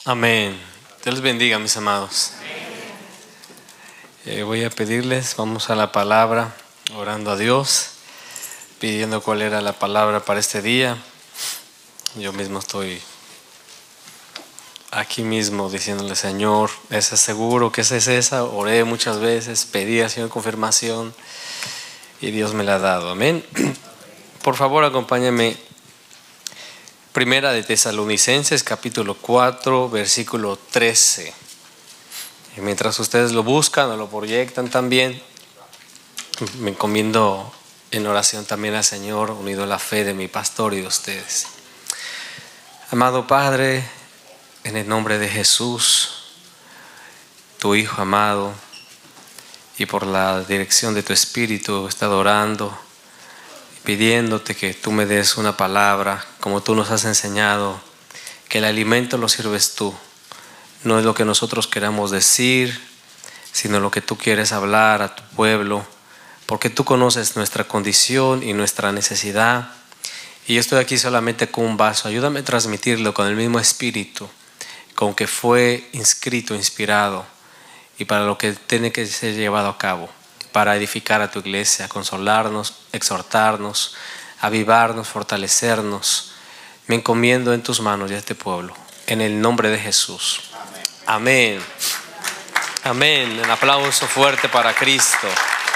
Amén. Dios les bendiga, mis amados. Voy a pedirles, vamos a la palabra, orando a Dios, pidiendo cuál era la palabra para este día. Yo mismo estoy aquí mismo diciéndole: Señor, ¿es seguro que esa es esa? Oré muchas veces, pedí al Señor confirmación y Dios me la ha dado. Amén. Por favor, acompáñenme. Primera de Tesalonicenses, capítulo 4, versículo 13. Y mientras ustedes lo buscan o lo proyectan también, me encomiendo en oración también al Señor, unido a la fe de mi pastor y de ustedes. Amado Padre, en el nombre de Jesús, tu Hijo amado, y por la dirección de tu Espíritu, he estado orando, pidiéndote que tú me des una palabra como tú nos has enseñado, que el alimento lo sirves tú. No es lo que nosotros queramos decir, sino lo que tú quieres hablar a tu pueblo, porque tú conoces nuestra condición y nuestra necesidad. Y yo estoy aquí solamente con un vaso. Ayúdame a transmitirlo con el mismo espíritu con que fue inscrito, inspirado, y para lo que tiene que ser llevado a cabo, para edificar a tu iglesia, consolarnos, exhortarnos, avivarnos, fortalecernos. Me encomiendo en tus manos y a este pueblo, en el nombre de Jesús. Amén. Amén. Un aplauso fuerte para Cristo.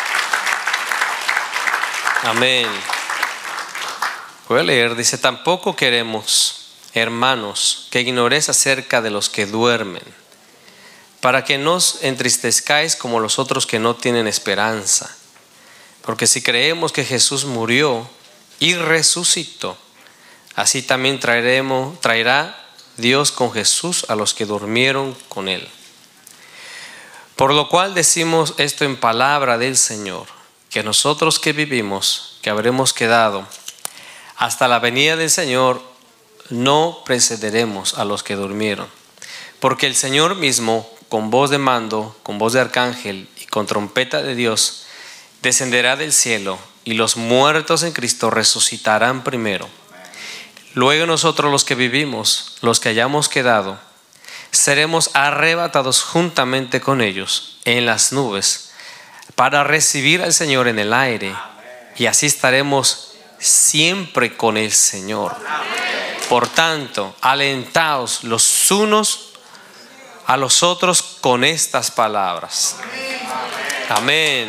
Amén. Voy a leer, dice: tampoco queremos, hermanos, que ignoréis acerca de los que duermen, para que no os entristezcáis como los otros que no tienen esperanza. Porque si creemos que Jesús murió y resucitó, así también traerá Dios con Jesús a los que durmieron con él. Por lo cual decimos esto en palabra del Señor, que nosotros que vivimos, que habremos quedado hasta la venida del Señor, no precederemos a los que durmieron. Porque el Señor mismo, con voz de mando, con voz de arcángel y con trompeta de Dios, descenderá del cielo, y los muertos en Cristo resucitarán primero. Luego nosotros los que vivimos, los que hayamos quedado, seremos arrebatados juntamente con ellos en las nubes, para recibir al Señor en el aire, y así estaremos siempre con el Señor. Por tanto, alentaos los unos a los otros con estas palabras. Amén.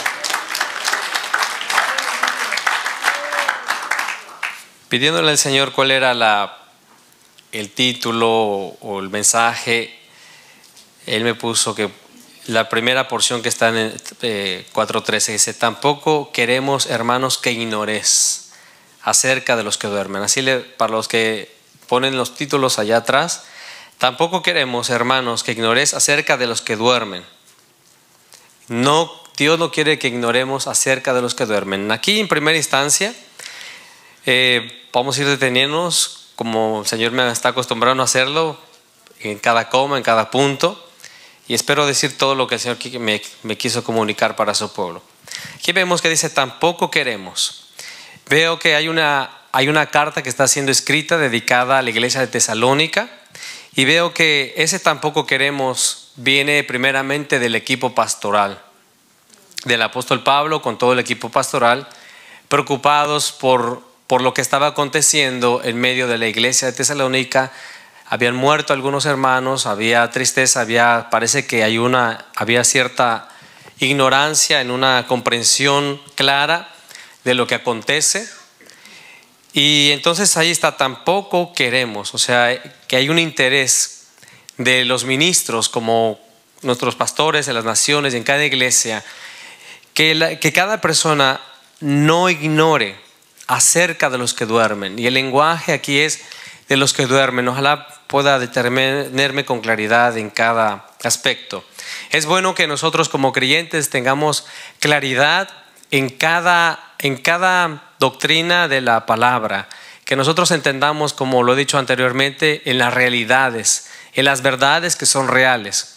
Pidiéndole al Señor cuál era el título o el mensaje, Él me puso que la primera porción que está en 4:13 dice: tampoco queremos, hermanos, que ignoréis acerca de los que duermen. Así para los que ponen los títulos allá atrás: tampoco queremos, hermanos, que ignoréis acerca de los que duermen. No, Dios no quiere que ignoremos acerca de los que duermen. Aquí en primera instancia vamos a ir deteniéndonos, como el Señor me está acostumbrando a hacerlo, en cada coma, en cada punto, y espero decir todo lo que el Señor me quiso comunicar para su pueblo. Aquí vemos que dice: tampoco queremos. Veo que hay una carta que está siendo escrita dedicada a la iglesia de Tesalónica, y veo que ese tampoco queremos viene primeramente del equipo pastoral, del apóstol Pablo con todo el equipo pastoral, preocupados por lo que estaba aconteciendo en medio de la iglesia de Tesalónica. Habían muerto algunos hermanos, había tristeza, parece que había cierta ignorancia en una comprensión clara de lo que acontece. Y entonces ahí está: tampoco queremos, o sea, que hay un interés de los ministros, como nuestros pastores de las naciones y en cada iglesia, que cada persona no ignore acerca de los que duermen. Y el lenguaje aquí es de los que duermen. Ojalá pueda determinarme con claridad en cada aspecto. Es bueno que nosotros como creyentes tengamos claridad en cada doctrina de la palabra, que nosotros entendamos, como lo he dicho anteriormente, en las realidades, en las verdades que son reales.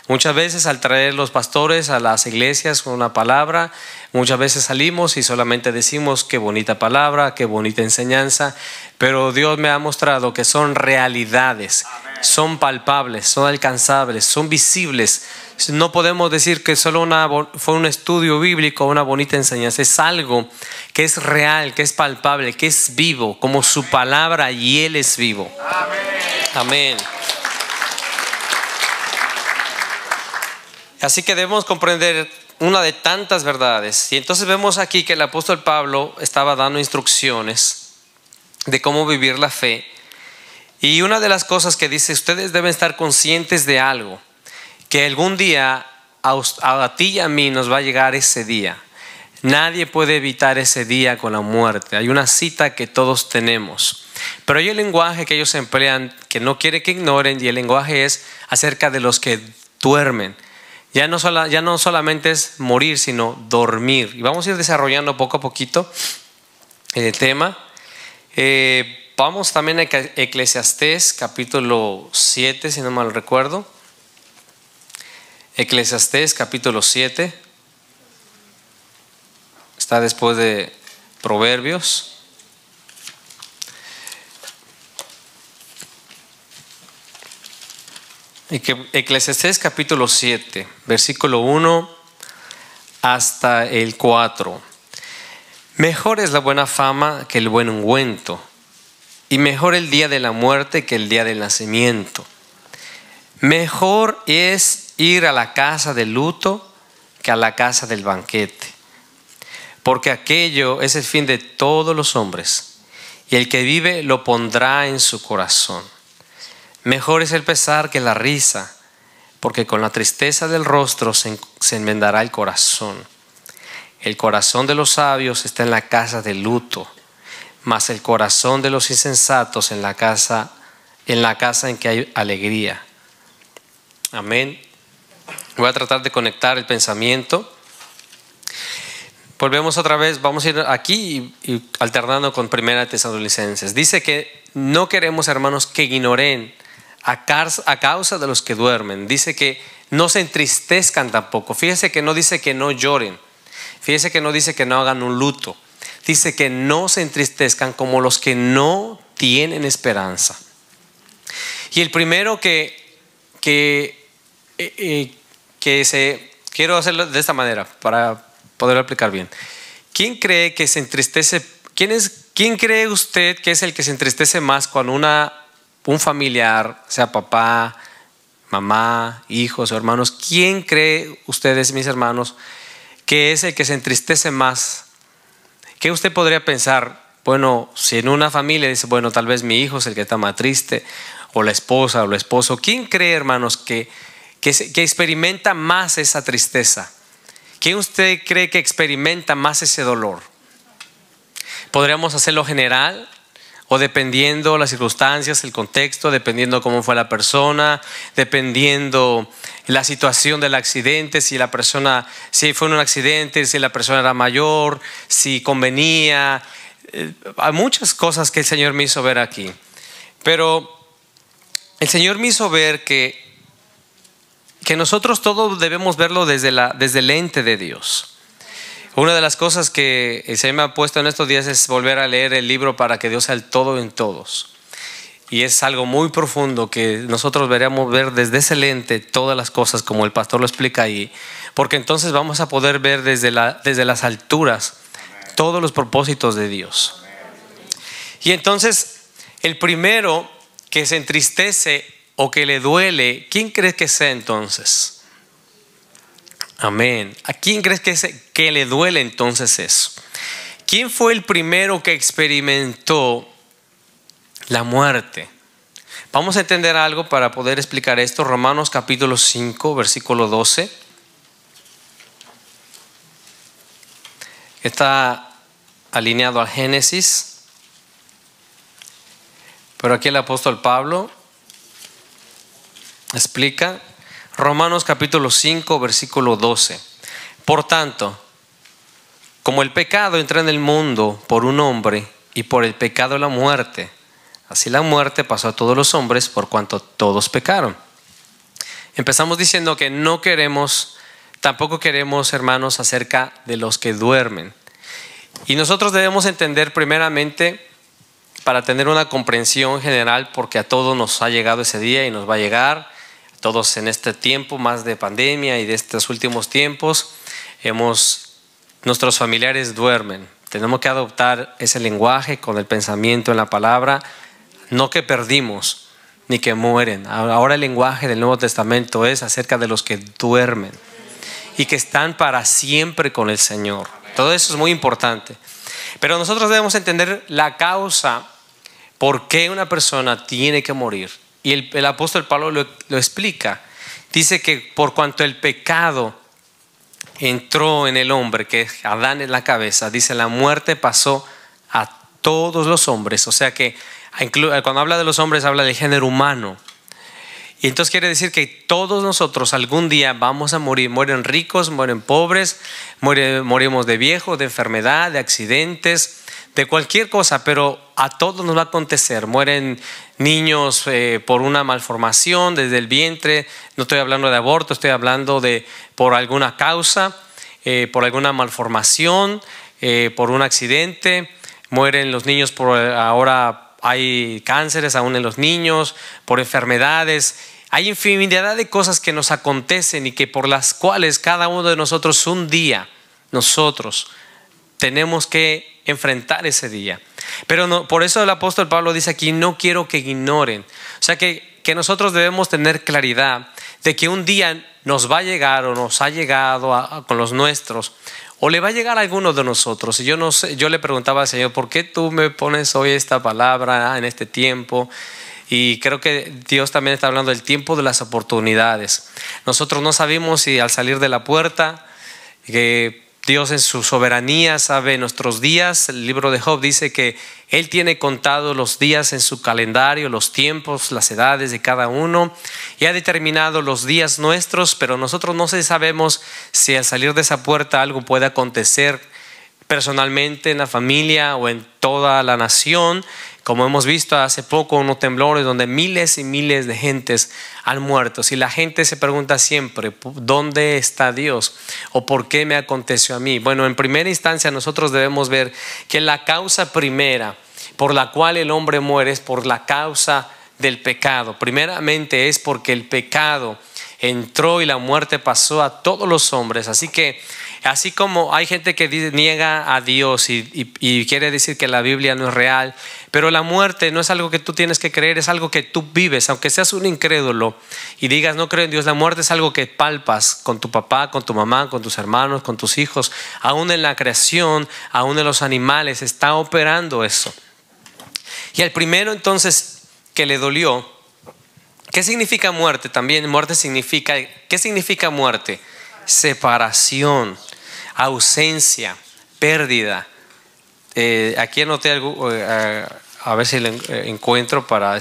Muchas veces al traer los pastores a las iglesias con una palabra, muchas veces salimos y solamente decimos qué bonita palabra, qué bonita enseñanza, pero Dios me ha mostrado que son realidades, son palpables, son alcanzables, son visibles. No podemos decir que solo fue un estudio bíblico, una bonita enseñanza. Es algo que es real, que es palpable, que es vivo, como su palabra, y Él es vivo. Amén. Así que debemos comprender una de tantas verdades. Y entonces vemos aquí que el apóstol Pablo estaba dando instrucciones de cómo vivir la fe. Y una de las cosas que dice: ustedes deben estar conscientes de algo, que algún día a ti y a mí nos va a llegar ese día. Nadie puede evitar ese día con la muerte. Hay una cita que todos tenemos. Pero hay el lenguaje que ellos emplean que no quiere que ignoren, y el lenguaje es acerca de los que duermen. Ya no solamente es morir, sino dormir. Y vamos a ir desarrollando poco a poquito el tema. Vamos también a Eclesiastés capítulo 7, si no mal recuerdo. Eclesiastés capítulo 7. Está después de Proverbios. Eclesiastés capítulo 7, versículo 1 hasta el 4. Mejor es la buena fama que el buen ungüento, y mejor el día de la muerte que el día del nacimiento. Mejor es ir a la casa del luto que a la casa del banquete, porque aquello es el fin de todos los hombres, y el que vive lo pondrá en su corazón. Mejor es el pesar que la risa, porque con la tristeza del rostro se enmendará el corazón. El corazón de los sabios está en la casa del luto, mas el corazón de los insensatos en la casa en que hay alegría. Amén. Voy a tratar de conectar el pensamiento. Volvemos otra vez, vamos a ir aquí y alternando con Primera Tesalonicenses. Dice que no queremos, hermanos, que ignoren a causa de los que duermen. Dice que no se entristezcan tampoco. Fíjese que no dice que no lloren. Fíjese que no dice que no hagan un luto. Dice que no se entristezcan como los que no tienen esperanza. Y el primero quiero hacerlo de esta manera para poderlo aplicar bien. ¿Quién cree que se entristece? ¿Quién cree usted que es el que se entristece más cuando un familiar, sea papá, mamá, hijos o hermanos? ¿Quién cree ustedes, mis hermanos, que es el que se entristece más? ¿Qué usted podría pensar? Bueno, si en una familia dice, bueno, tal vez mi hijo es el que está más triste, o la esposa o el esposo. ¿Quién cree, hermanos, que experimenta más esa tristeza? ¿Quién usted cree que experimenta más ese dolor? ¿Podríamos hacerlo general? O dependiendo las circunstancias, el contexto, dependiendo cómo fue la persona, dependiendo la situación del accidente, si fue un accidente, si la persona era mayor, si convenía. Hay muchas cosas que el Señor me hizo ver aquí. Pero el Señor me hizo ver que nosotros todos debemos verlo desde el lente de Dios. Una de las cosas que el Señor me ha puesto en estos días es volver a leer el libro Para que Dios sea el todo en todos. Y es algo muy profundo que nosotros deberíamos ver desde ese lente todas las cosas, como el pastor lo explica ahí. Porque entonces vamos a poder ver desde las alturas todos los propósitos de Dios. Y entonces el primero que se entristece o que le duele, ¿quién crees que sea entonces? Amén. ¿A quién crees que le duele entonces eso? ¿Quién fue el primero que experimentó la muerte? Vamos a entender algo para poder explicar esto. Romanos capítulo 5, versículo 12. Está alineado al Génesis. Pero aquí el apóstol Pablo explica. Romanos capítulo 5, versículo 12. Por tanto, como el pecado entra en el mundo por un hombre, y por el pecado la muerte, así la muerte pasó a todos los hombres por cuanto todos pecaron. Empezamos diciendo que no queremos, tampoco queremos, hermanos, acerca de los que duermen. Y nosotros debemos entender primeramente, para tener una comprensión general, porque a todos nos ha llegado ese día y nos va a llegar, todos en este tiempo más de pandemia y de estos últimos tiempos, nuestros familiares duermen. Tenemos que adoptar ese lenguaje con el pensamiento en la palabra, no que perdimos ni que mueren. Ahora el lenguaje del Nuevo Testamento es acerca de los que duermen y que están para siempre con el Señor. Todo eso es muy importante. Pero nosotros debemos entender la causa por qué una persona tiene que morir. Y el apóstol Pablo lo explica. Dice que por cuanto el pecado entró en el hombre, que es Adán en la cabeza, dice la muerte pasó a todos los hombres. O sea que cuando habla de los hombres habla del género humano. Y entonces quiere decir que todos nosotros algún día vamos a morir. Mueren ricos, mueren pobres, morimos de viejos, de enfermedad, de accidentes, de cualquier cosa, pero a todos nos va a acontecer. Mueren niños por una malformación desde el vientre. No estoy hablando de aborto, estoy hablando de por alguna causa, por alguna malformación, por un accidente. Mueren los niños ahora hay cánceres aún en los niños, por enfermedades. Hay infinidad de cosas que nos acontecen y que por las cuales cada uno de nosotros un día, nosotros tenemos que enfrentar ese día. Pero no, por eso el apóstol Pablo dice aquí, no quiero que ignoren. O sea que nosotros debemos tener claridad de que un día nos va a llegar o nos ha llegado con los nuestros, o le va a llegar a alguno de nosotros. Y yo no sé, yo le preguntaba al Señor, ¿por qué tú me pones hoy esta palabra en este tiempo? Y creo que Dios también está hablando del tiempo de las oportunidades. Nosotros no sabemos si al salir de la puerta, que Dios en su soberanía sabe nuestros días. El libro de Job dice que Él tiene contados los días en su calendario, los tiempos, las edades de cada uno, y ha determinado los días nuestros, pero nosotros no sabemos si al salir de esa puerta algo puede acontecer personalmente en la familia o en toda la nación. Como hemos visto hace poco unos temblores donde miles y miles de gentes han muerto. Si la gente se pregunta siempre, ¿dónde está Dios? ¿O por qué me aconteció a mí? Bueno, en primera instancia nosotros debemos ver que la causa primera por la cual el hombre muere es por la causa del pecado. Primeramente es porque el pecado entró y la muerte pasó a todos los hombres. Así que así como hay gente que niega a Dios y quiere decir que la Biblia no es real, pero la muerte no es algo que tú tienes que creer, es algo que tú vives. Aunque seas un incrédulo y digas no creo en Dios, la muerte es algo que palpas con tu papá, con tu mamá, con tus hermanos, con tus hijos. Aún en la creación, aún en los animales está operando eso. Y el primero entonces que le dolió, ¿qué significa muerte? También muerte significa, ¿qué significa muerte? Separación, ausencia, pérdida. Aquí anoté algo, a ver si lo encuentro para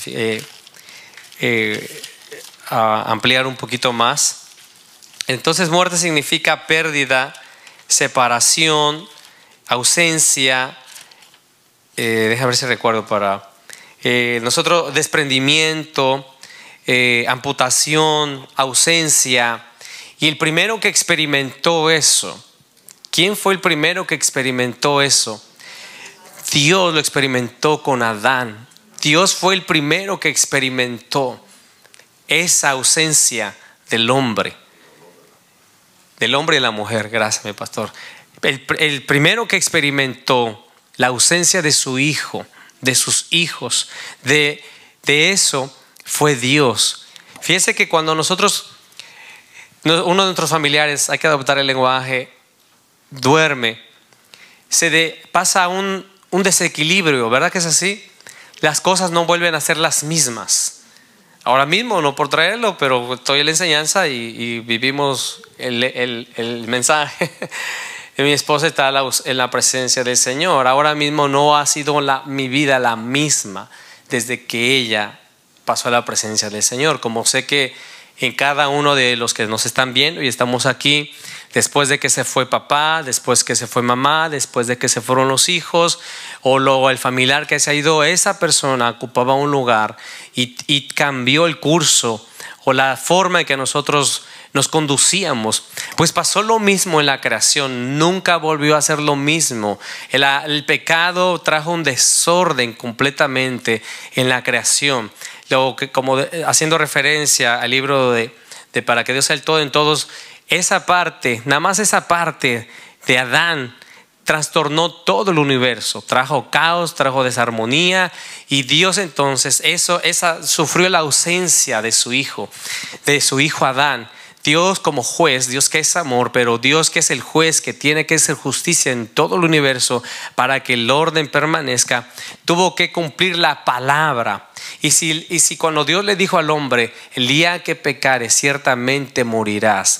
ampliar un poquito más. Entonces muerte significa pérdida, separación, ausencia. Déjame ver si recuerdo para nosotros, desprendimiento, amputación, ausencia. Y el primero que experimentó eso, ¿quién fue el primero que experimentó eso? Dios lo experimentó con Adán. Dios fue el primero que experimentó esa ausencia del hombre y la mujer. Gracias, mi pastor. El primero que experimentó la ausencia de su hijo, de sus hijos, de eso fue Dios. Fíjense que cuando uno de nuestros familiares, hay que adoptar el lenguaje, duerme, pasa un desequilibrio, ¿verdad que es así? Las cosas no vuelven a ser las mismas. Ahora mismo, no por traerlo, pero estoy en la enseñanza y vivimos el mensaje. Mi esposa está en la presencia del Señor. Ahora mismo no ha sido mi vida la misma desde que ella pasó a la presencia del Señor. Como sé que en cada uno de los que nos están viendo y estamos aquí, después de que se fue papá, después que se fue mamá, después de que se fueron los hijos o luego el familiar que se ha ido, esa persona ocupaba un lugar y cambió el curso o la forma en que nosotros nos conducíamos. Pues pasó lo mismo en la creación, nunca volvió a ser lo mismo. El pecado trajo un desorden completamente en la creación. Haciendo referencia al libro de Para que Dios sea el todo en todos, esa parte, nada más esa parte de Adán trastornó todo el universo, trajo caos, trajo desarmonía, y Dios entonces sufrió la ausencia de su hijo Adán. Dios como juez, Dios que es amor, pero Dios que es el juez, que tiene que hacer justicia en todo el universo para que el orden permanezca, tuvo que cumplir la palabra. Y si cuando Dios le dijo al hombre, el día que pecares ciertamente morirás,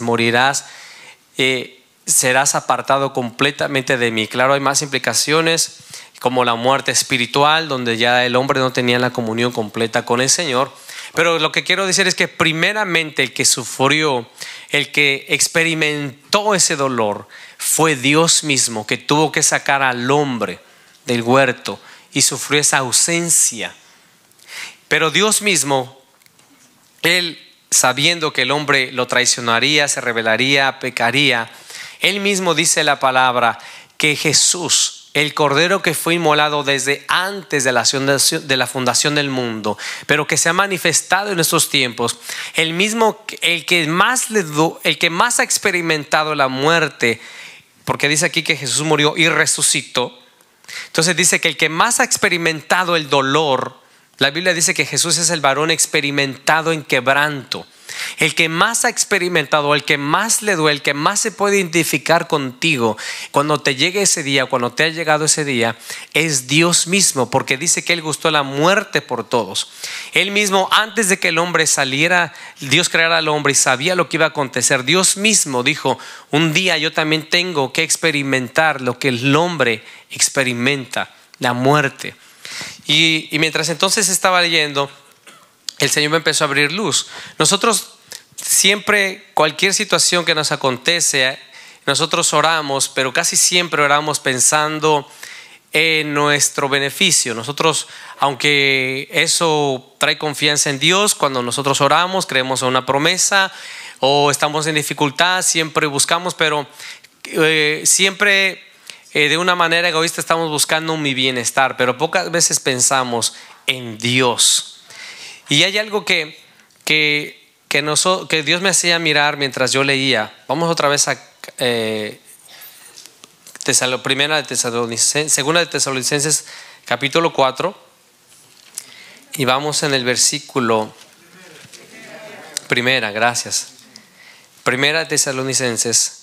serás apartado completamente de mí. Claro, hay más implicaciones, como la muerte espiritual, donde ya el hombre no tenía la comunión completa con el Señor. Pero lo que quiero decir es que primeramente el que sufrió, el que experimentó ese dolor, fue Dios mismo, que tuvo que sacar al hombre del huerto y sufrió esa ausencia. Pero Dios mismo, Él, sabiendo que el hombre lo traicionaría, se rebelaría, pecaría, Él mismo dice la palabra que Jesús, el Cordero que fue inmolado desde antes de la fundación del mundo, pero que se ha manifestado en estos tiempos, el que más ha experimentado la muerte, porque dice aquí que Jesús murió y resucitó. Entonces dice que el que más ha experimentado el dolor, la Biblia dice que Jesús es el varón experimentado en quebranto. El que más ha experimentado, el que más le duele, el que más se puede identificar contigo cuando te llegue ese día, cuando te ha llegado ese día, es Dios mismo, porque dice que Él gustó la muerte por todos. Él mismo, antes de que el hombre saliera, Dios creara al hombre y sabía lo que iba a acontecer. Dios mismo dijo: un día yo también tengo que experimentar lo que el hombre experimenta, la muerte. Y mientras entonces estaba leyendo, el Señor me empezó a abrir luz. Nosotros siempre, cualquier situación que nos acontece, nosotros oramos, pero casi siempre oramos pensando en nuestro beneficio. Nosotros, aunque eso trae confianza en Dios, cuando nosotros oramos, creemos en una promesa o estamos en dificultad, siempre buscamos, pero siempre de una manera egoísta estamos buscando mi bienestar, pero pocas veces pensamos en Dios. Y hay algo que Dios me hacía mirar mientras yo leía. Vamos otra vez a Segunda de Tesalonicenses capítulo 4, y vamos en el versículo Primera de Tesalonicenses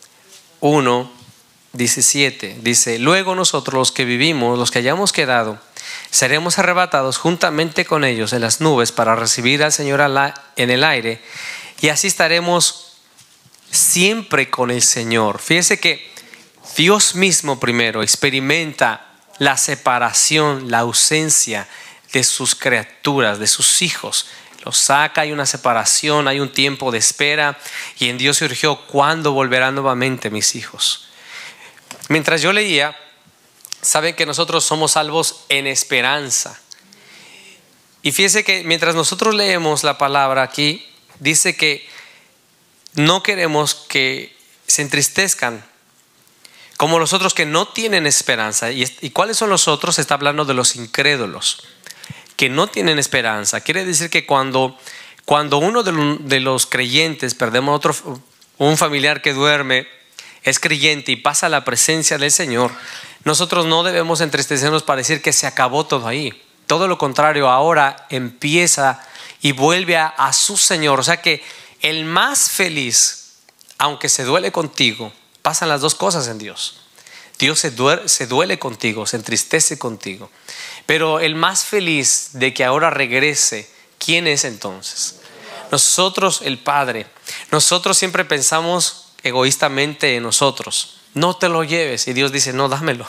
1:17. Dice: luego nosotros, los que vivimos, los que hayamos quedado, seremos arrebatados juntamente con ellos en las nubes para recibir al Señor en el aire, y así estaremos siempre con el Señor. Fíjese que Dios mismo primero experimenta la separación, la ausencia de sus criaturas, de sus hijos. Los saca, hay una separación, hay un tiempo de espera, y en Dios surgió: ¿cuándo volverán nuevamente mis hijos? Mientras yo leía, saben que nosotros somos salvos en esperanza. Y fíjese que mientras nosotros leemos la palabra aquí, dice que no queremos que se entristezcan como los otros que no tienen esperanza. ¿Y cuáles son los otros? Está hablando de los incrédulos que no tienen esperanza. Quiere decir que cuando uno de los creyentes, perdemos un familiar que duerme, es creyente y pasa a la presencia del Señor, nosotros no debemos entristecernos para decir que se acabó todo ahí. Todo lo contrario, ahora empieza y vuelve a su Señor. O sea que el más feliz, aunque se duele contigo, pasan las dos cosas en Dios. Dios se duele contigo, se entristece contigo. Pero el más feliz de que ahora regrese, ¿quién es entonces? Nosotros, el Padre. Nosotros siempre pensamos egoístamente en nosotros: no te lo lleves. Y Dios dice: no, dámelo.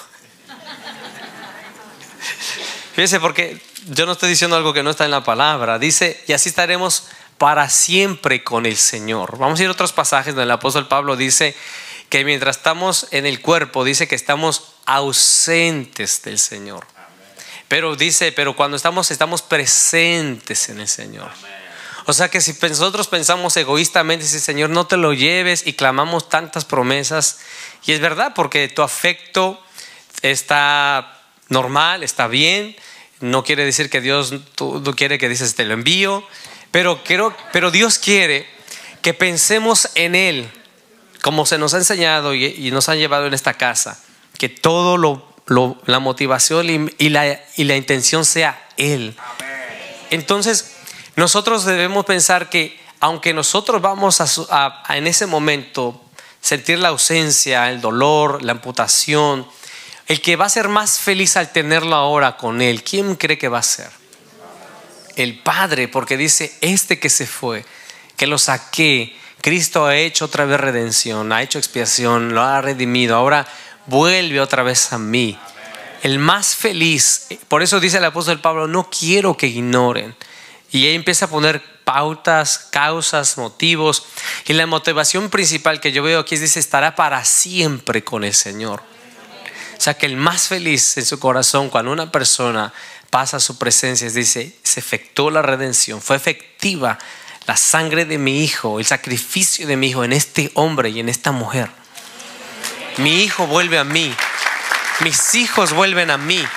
Fíjese, porque yo no estoy diciendo algo que no está en la palabra. Dice: y así estaremos para siempre con el Señor. Vamos a ir a otros pasajes donde el apóstol Pablo dice que mientras estamos en el cuerpo, dice que estamos ausentes del Señor. Pero dice, pero cuando estamos presentes en el Señor. O sea que si nosotros pensamos egoístamente, dice Señor, no te lo lleves, y clamamos tantas promesas, y es verdad, porque tu afecto está normal, está bien. No quiere decir que Dios no quiere que dices te lo envío, pero Dios quiere que pensemos en Él, como se nos ha enseñado y nos han llevado en esta casa, que todo la motivación y la intención sea Él. Entonces nosotros debemos pensar que aunque nosotros vamos a en ese momento sentir la ausencia, el dolor, la amputación, el que va a ser más feliz al tenerlo ahora con Él, ¿quién cree que va a ser? El Padre, porque dice, este que se fue, que lo saqué, Cristo ha hecho otra vez redención, ha hecho expiación, lo ha redimido, ahora vuelve otra vez a mí. El más feliz. Por eso dice el apóstol Pablo, no quiero que ignoren. Y ahí empieza a poner pautas, causas, motivos. Y la motivación principal que yo veo aquí dice, estará para siempre con el Señor. O sea que el más feliz en su corazón cuando una persona pasa a su presencia, dice, se efectuó la redención, fue efectiva la sangre de mi hijo, el sacrificio de mi hijo en este hombre y en esta mujer. Mi hijo vuelve a mí, mis hijos vuelven a mí.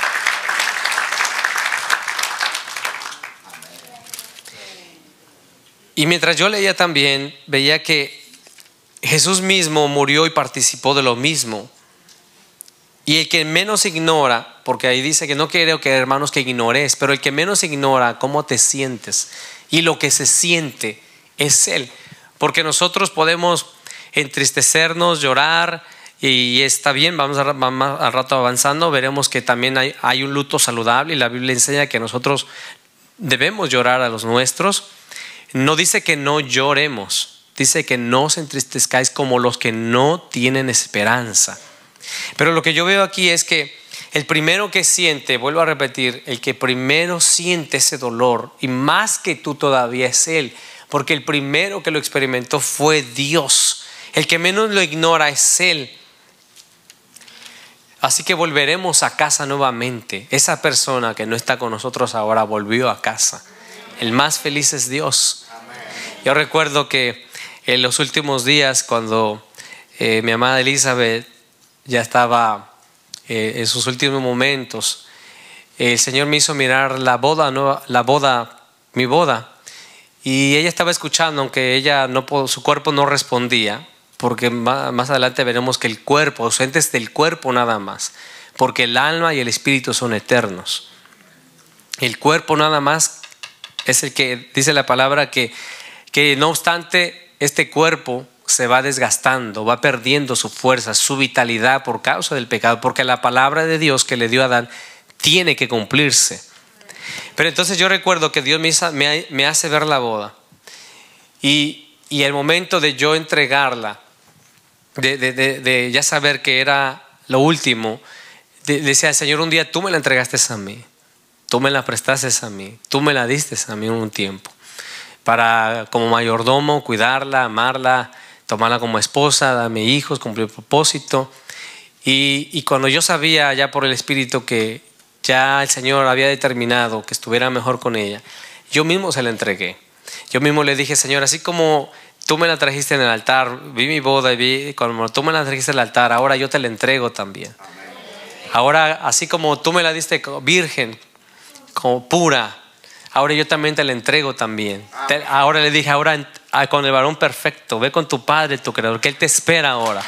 Y mientras yo leía también, veía que Jesús mismo murió y participó de lo mismo. Y el que menos ignora, porque ahí dice que no quiero que hermanos que ignores, pero el que menos ignora cómo te sientes y lo que se siente es Él. Porque nosotros podemos entristecernos, llorar, y está bien, vamos al rato avanzando, veremos que también hay un luto saludable, y la Biblia enseña que nosotros debemos llorar a los nuestros. No dice que no lloremos, dice que no os entristezcáis como los que no tienen esperanza. Pero lo que yo veo aquí es que el primero que siente, vuelvo a repetir, el que primero siente ese dolor, y más que tú todavía, es Él, porque el primero que lo experimentó fue Dios. El que menos lo ignora es Él. Así que volveremos a casa nuevamente. Esa persona que no está con nosotros ahora volvió a casa. El más feliz es Dios. Yo recuerdo que en los últimos días, cuando mi amada Elizabeth ya estaba en sus últimos momentos, el Señor me hizo mirar mi boda, y ella estaba escuchando, aunque su cuerpo no respondía, porque más adelante veremos que el cuerpo, ausentes del cuerpo nada más, porque el alma y el espíritu son eternos. El cuerpo nada más es el que dice la palabra que no obstante este cuerpo se va desgastando, va perdiendo su fuerza, su vitalidad por causa del pecado, porque la palabra de Dios que le dio a Adán tiene que cumplirse. Pero entonces yo recuerdo que Dios me hace ver la boda, y el momento de yo entregarla, de ya saber que era lo último, decía, Señor, un día tú me la entregaste a mí, tú me la prestaste a mí, tú me la diste a mí un tiempo para como mayordomo cuidarla, amarla, tomarla como esposa, darme hijos, cumplir el propósito. Y cuando yo sabía ya por el Espíritu que ya el Señor había determinado que estuviera mejor con ella, yo mismo se la entregué. Yo mismo le dije, Señor, así como tú me la trajiste en el altar, vi mi boda y cuando tú me la trajiste en el altar, ahora yo te la entrego también. Ahora, así como tú me la diste virgen, como pura, ahora yo también te la entrego también. Ahora le dije, ahora con el varón perfecto, ve con tu Padre, tu Creador, que Él te espera ahora.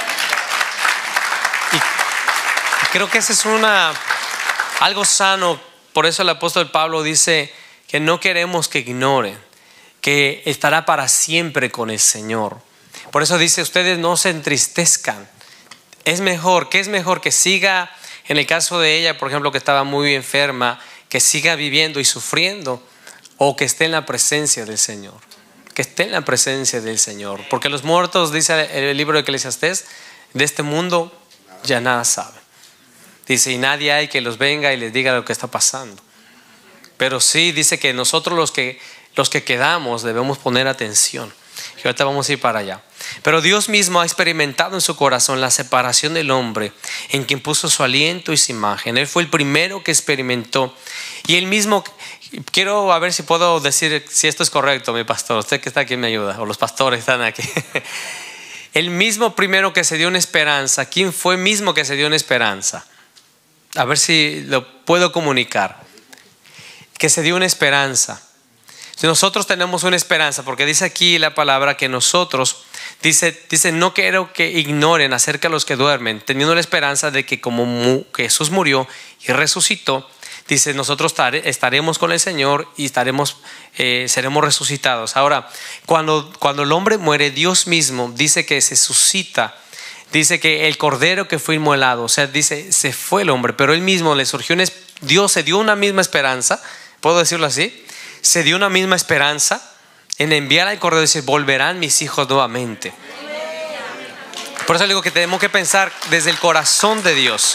Y creo que ese es algo sano. Por eso el apóstol Pablo dice que no queremos que ignoren, que estará para siempre con el Señor. Por eso dice, ustedes no se entristezcan. Es mejor, ¿qué es mejor? Que siga, en el caso de ella, por ejemplo, que estaba muy enferma, que siga viviendo y sufriendo, o que esté en la presencia del Señor. Que esté en la presencia del Señor. Porque los muertos, dice el libro de Eclesiastés, de este mundo ya nada saben. Dice, y nadie hay que los venga y les diga lo que está pasando. Pero sí dice que nosotros los que quedamos debemos poner atención. Y ahorita vamos a ir para allá. Pero Dios mismo ha experimentado en su corazón la separación del hombre, en quien puso su aliento y su imagen. Él fue el primero que experimentó. Y él mismo Quiero a ver si puedo decir si esto es correcto, mi pastor. Usted que está aquí me ayuda, o los pastores están aquí. El mismo primero que se dio una esperanza. ¿Quién fue mismo que se dio una esperanza? A ver si lo puedo comunicar. Que se dio una esperanza. Si nosotros tenemos una esperanza, porque dice aquí la palabra que nosotros, dice no quiero que ignoren acerca de los que duermen, teniendo la esperanza de que como Jesús murió y resucitó, dice nosotros estaremos con el Señor y seremos resucitados. Ahora, cuando el hombre muere, Dios mismo dice que se suscita. Dice que el cordero que fue inmolado, o sea, dice se fue el hombre, pero él mismo le surgió Dios se dio una misma esperanza, ¿puedo decirlo así? Se dio una misma esperanza en enviar al cordero y decir volverán mis hijos nuevamente. Por eso digo que tenemos que pensar desde el corazón de Dios.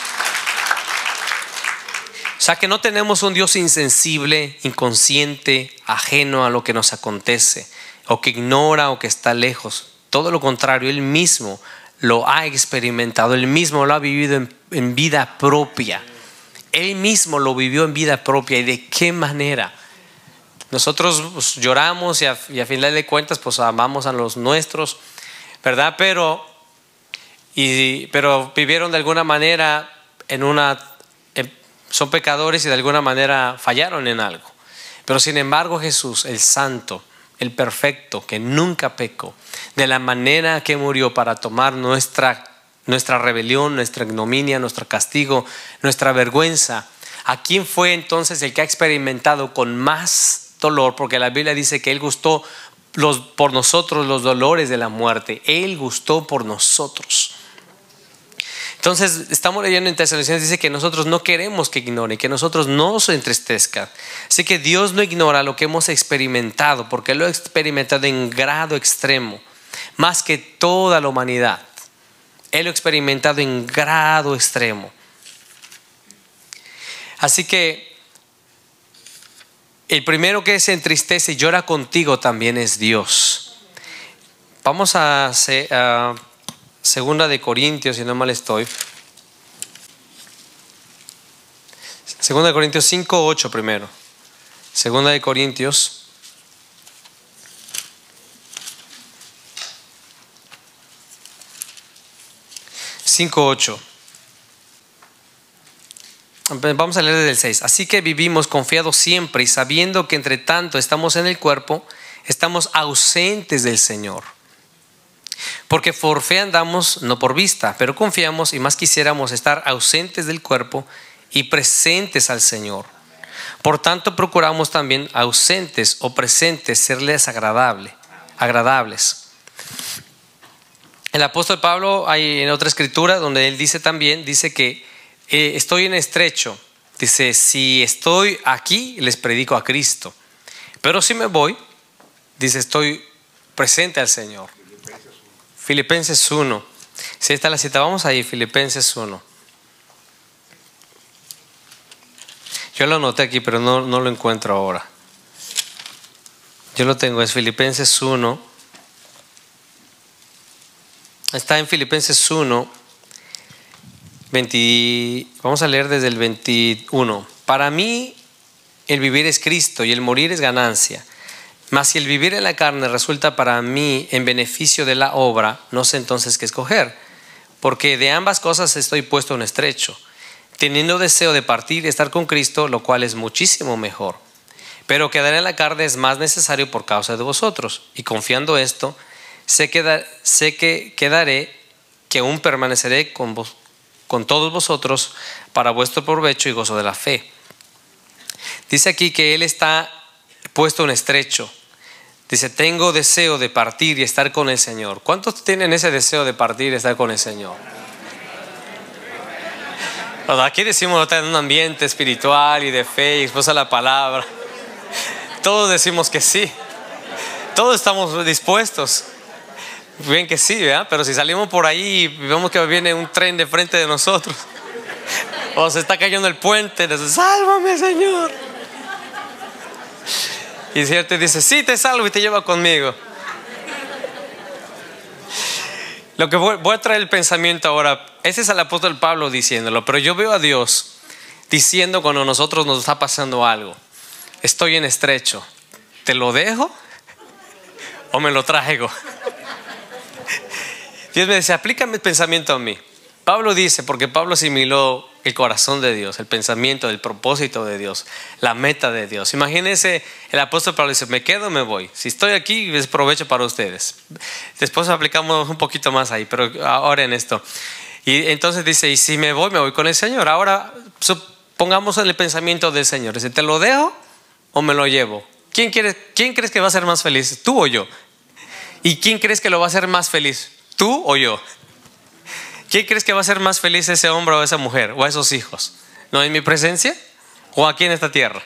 O sea, que no tenemos un Dios insensible, inconsciente, ajeno a lo que nos acontece, o que ignora o que está lejos. Todo lo contrario, Él mismo lo ha experimentado, Él mismo lo ha vivido en vida propia. Él mismo lo vivió en vida propia. ¿Y de qué manera? Nosotros pues, lloramos y a final de cuentas pues amamos a los nuestros, ¿verdad? Pero vivieron de alguna manera son pecadores y de alguna manera fallaron en algo. Pero sin embargo Jesús, el santo, el perfecto, que nunca pecó, de la manera que murió para tomar nuestra rebelión, nuestra ignominia, nuestro castigo, nuestra vergüenza. ¿A quién fue entonces el que ha experimentado con más dolor? Porque la Biblia dice que Él gustó por nosotros los dolores de la muerte. Él gustó por nosotros. Entonces estamos leyendo en Tesalonicenses, dice que nosotros no queremos que ignoren, que nosotros no se entristezcan. Así que Dios no ignora lo que hemos experimentado, porque Él lo ha experimentado en grado extremo, más que toda la humanidad. Él lo ha experimentado en grado extremo. Así que el primero que se entristece y llora contigo también es Dios. Vamos a Segunda de Corintios, si no mal estoy. Segunda de Corintios 5:8 primero. Segunda de Corintios 5:8. Vamos a leer desde el 6. Así que vivimos confiados siempre y sabiendo que entre tanto estamos en el cuerpo, estamos ausentes del Señor. Porque por fe andamos, no por vista, pero confiamos y más quisiéramos estar ausentes del cuerpo y presentes al Señor. Por tanto procuramos también ausentes o presentes serles agradables. El apóstol Pablo, hay en otra escritura donde él dice que estoy en estrecho. Dice, si estoy aquí les predico a Cristo, pero si me voy, dice, estoy presente al Señor. Filipenses 1. Si está la cita, vamos ahí, Filipenses 1. Yo lo anoté aquí, pero no lo encuentro ahora. Yo lo tengo, es Filipenses 1. Está en Filipenses 1, vamos a leer desde el 21. Para mí el vivir es Cristo y el morir es ganancia. Mas si el vivir en la carne resulta para mí en beneficio de la obra, no sé entonces qué escoger, porque de ambas cosas estoy puesto en estrecho, teniendo deseo de partir y estar con Cristo, lo cual es muchísimo mejor. Pero quedar en la carne es más necesario por causa de vosotros, y confiando esto, sé que quedaré, que aún permaneceré con todos vosotros para vuestro provecho y gozo de la fe. Dice aquí que Él está puesto en estrecho. Dice, tengo deseo de partir y estar con el Señor. ¿Cuántos tienen ese deseo de partir y estar con el Señor? Aquí decimos estar en un ambiente espiritual y de fe y expuesto a la palabra. Todos decimos que sí. Todos estamos dispuestos. Bien que sí, ¿verdad? Pero si salimos por ahí y vemos que viene un tren de frente de nosotros, o se está cayendo el puente, dice, sálvame, Señor. Y el Señor te dice, sí, te salvo y te lleva conmigo. Lo que voy a traer el pensamiento ahora, ese es el apóstol Pablo diciéndolo, pero yo veo a Dios diciendo cuando a nosotros nos está pasando algo. estoy en estrecho, ¿te lo dejo o me lo traigo? Dios me dice, aplícame el pensamiento a mí. Pablo dice, porque Pablo asimiló el corazón de Dios, el pensamiento, el propósito de Dios, la meta de Dios. Imagínense, el apóstol Pablo dice, ¿me quedo o me voy? Si estoy aquí, es provecho para ustedes. Después aplicamos un poquito más ahí, pero ahora en esto. Y entonces dice, y si me voy con el Señor. Ahora pongamos en el pensamiento del Señor. Dice, ¿te lo dejo o me lo llevo? ¿Quién crees que va a ser más feliz? ¿Tú o yo? ¿Y quién crees que lo va a hacer más feliz? ¿Tú o yo? ¿Quién crees que va a ser más feliz, ese hombre o esa mujer o esos hijos? ¿No en mi presencia o aquí en esta tierra?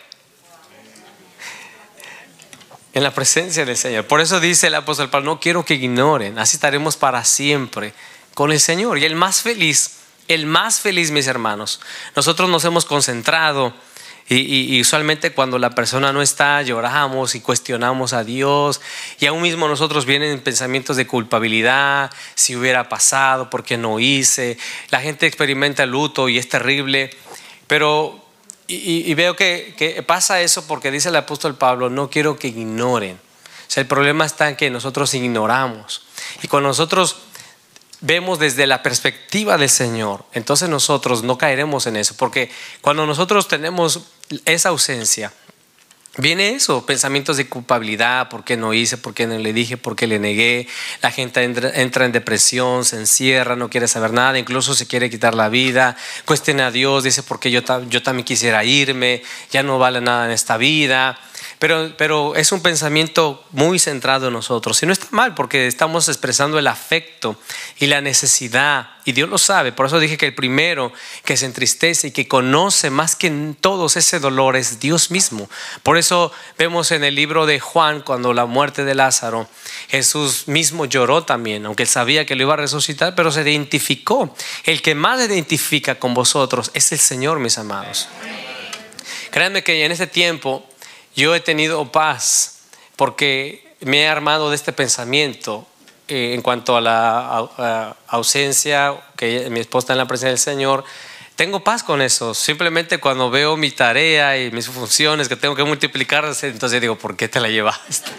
En la presencia del Señor. Por eso dice el apóstol Pablo, no quiero que ignoren, así estaremos para siempre con el Señor. Y el más feliz, mis hermanos, nosotros nos hemos concentrado y usualmente cuando la persona no está, lloramos y cuestionamos a Dios, y aún mismo nosotros vienen pensamientos de culpabilidad, si hubiera pasado, por qué no hice. La gente experimenta el luto y es terrible, pero y veo que pasa eso porque dice el apóstol Pablo, no quiero que ignoren. O sea, el problema está en que nosotros ignoramos, y cuando nosotros vemos desde la perspectiva del Señor, entonces nosotros no caeremos en eso, porque cuando nosotros tenemos esa ausencia, viene eso, pensamientos de culpabilidad, ¿por qué no hice? ¿Por qué no le dije? ¿Por qué le negué? La gente entra en depresión, se encierra, no quiere saber nada, incluso se quiere quitar la vida, cuestiona a Dios, dice, ¿por qué yo también quisiera irme? Ya no vale nada en esta vida. Pero es un pensamiento muy centrado en nosotros, y no está mal porque estamos expresando el afecto y la necesidad, y Dios lo sabe. Por eso dije que el primero que se entristece y que conoce más que en todos ese dolor es Dios mismo. Por eso vemos en el libro de Juan, cuando la muerte de Lázaro, Jesús mismo lloró también, aunque él sabía que lo iba a resucitar, pero se identificó. El que más se identifica con vosotros es el Señor, mis amados. Créanme que en este tiempo yo he tenido paz porque me he armado de este pensamiento en cuanto a la ausencia, que mi esposa está en la presencia del Señor. Tengo paz con eso. Simplemente cuando veo mi tarea y mis funciones que tengo que multiplicar, entonces digo, ¿por qué te la llevaste?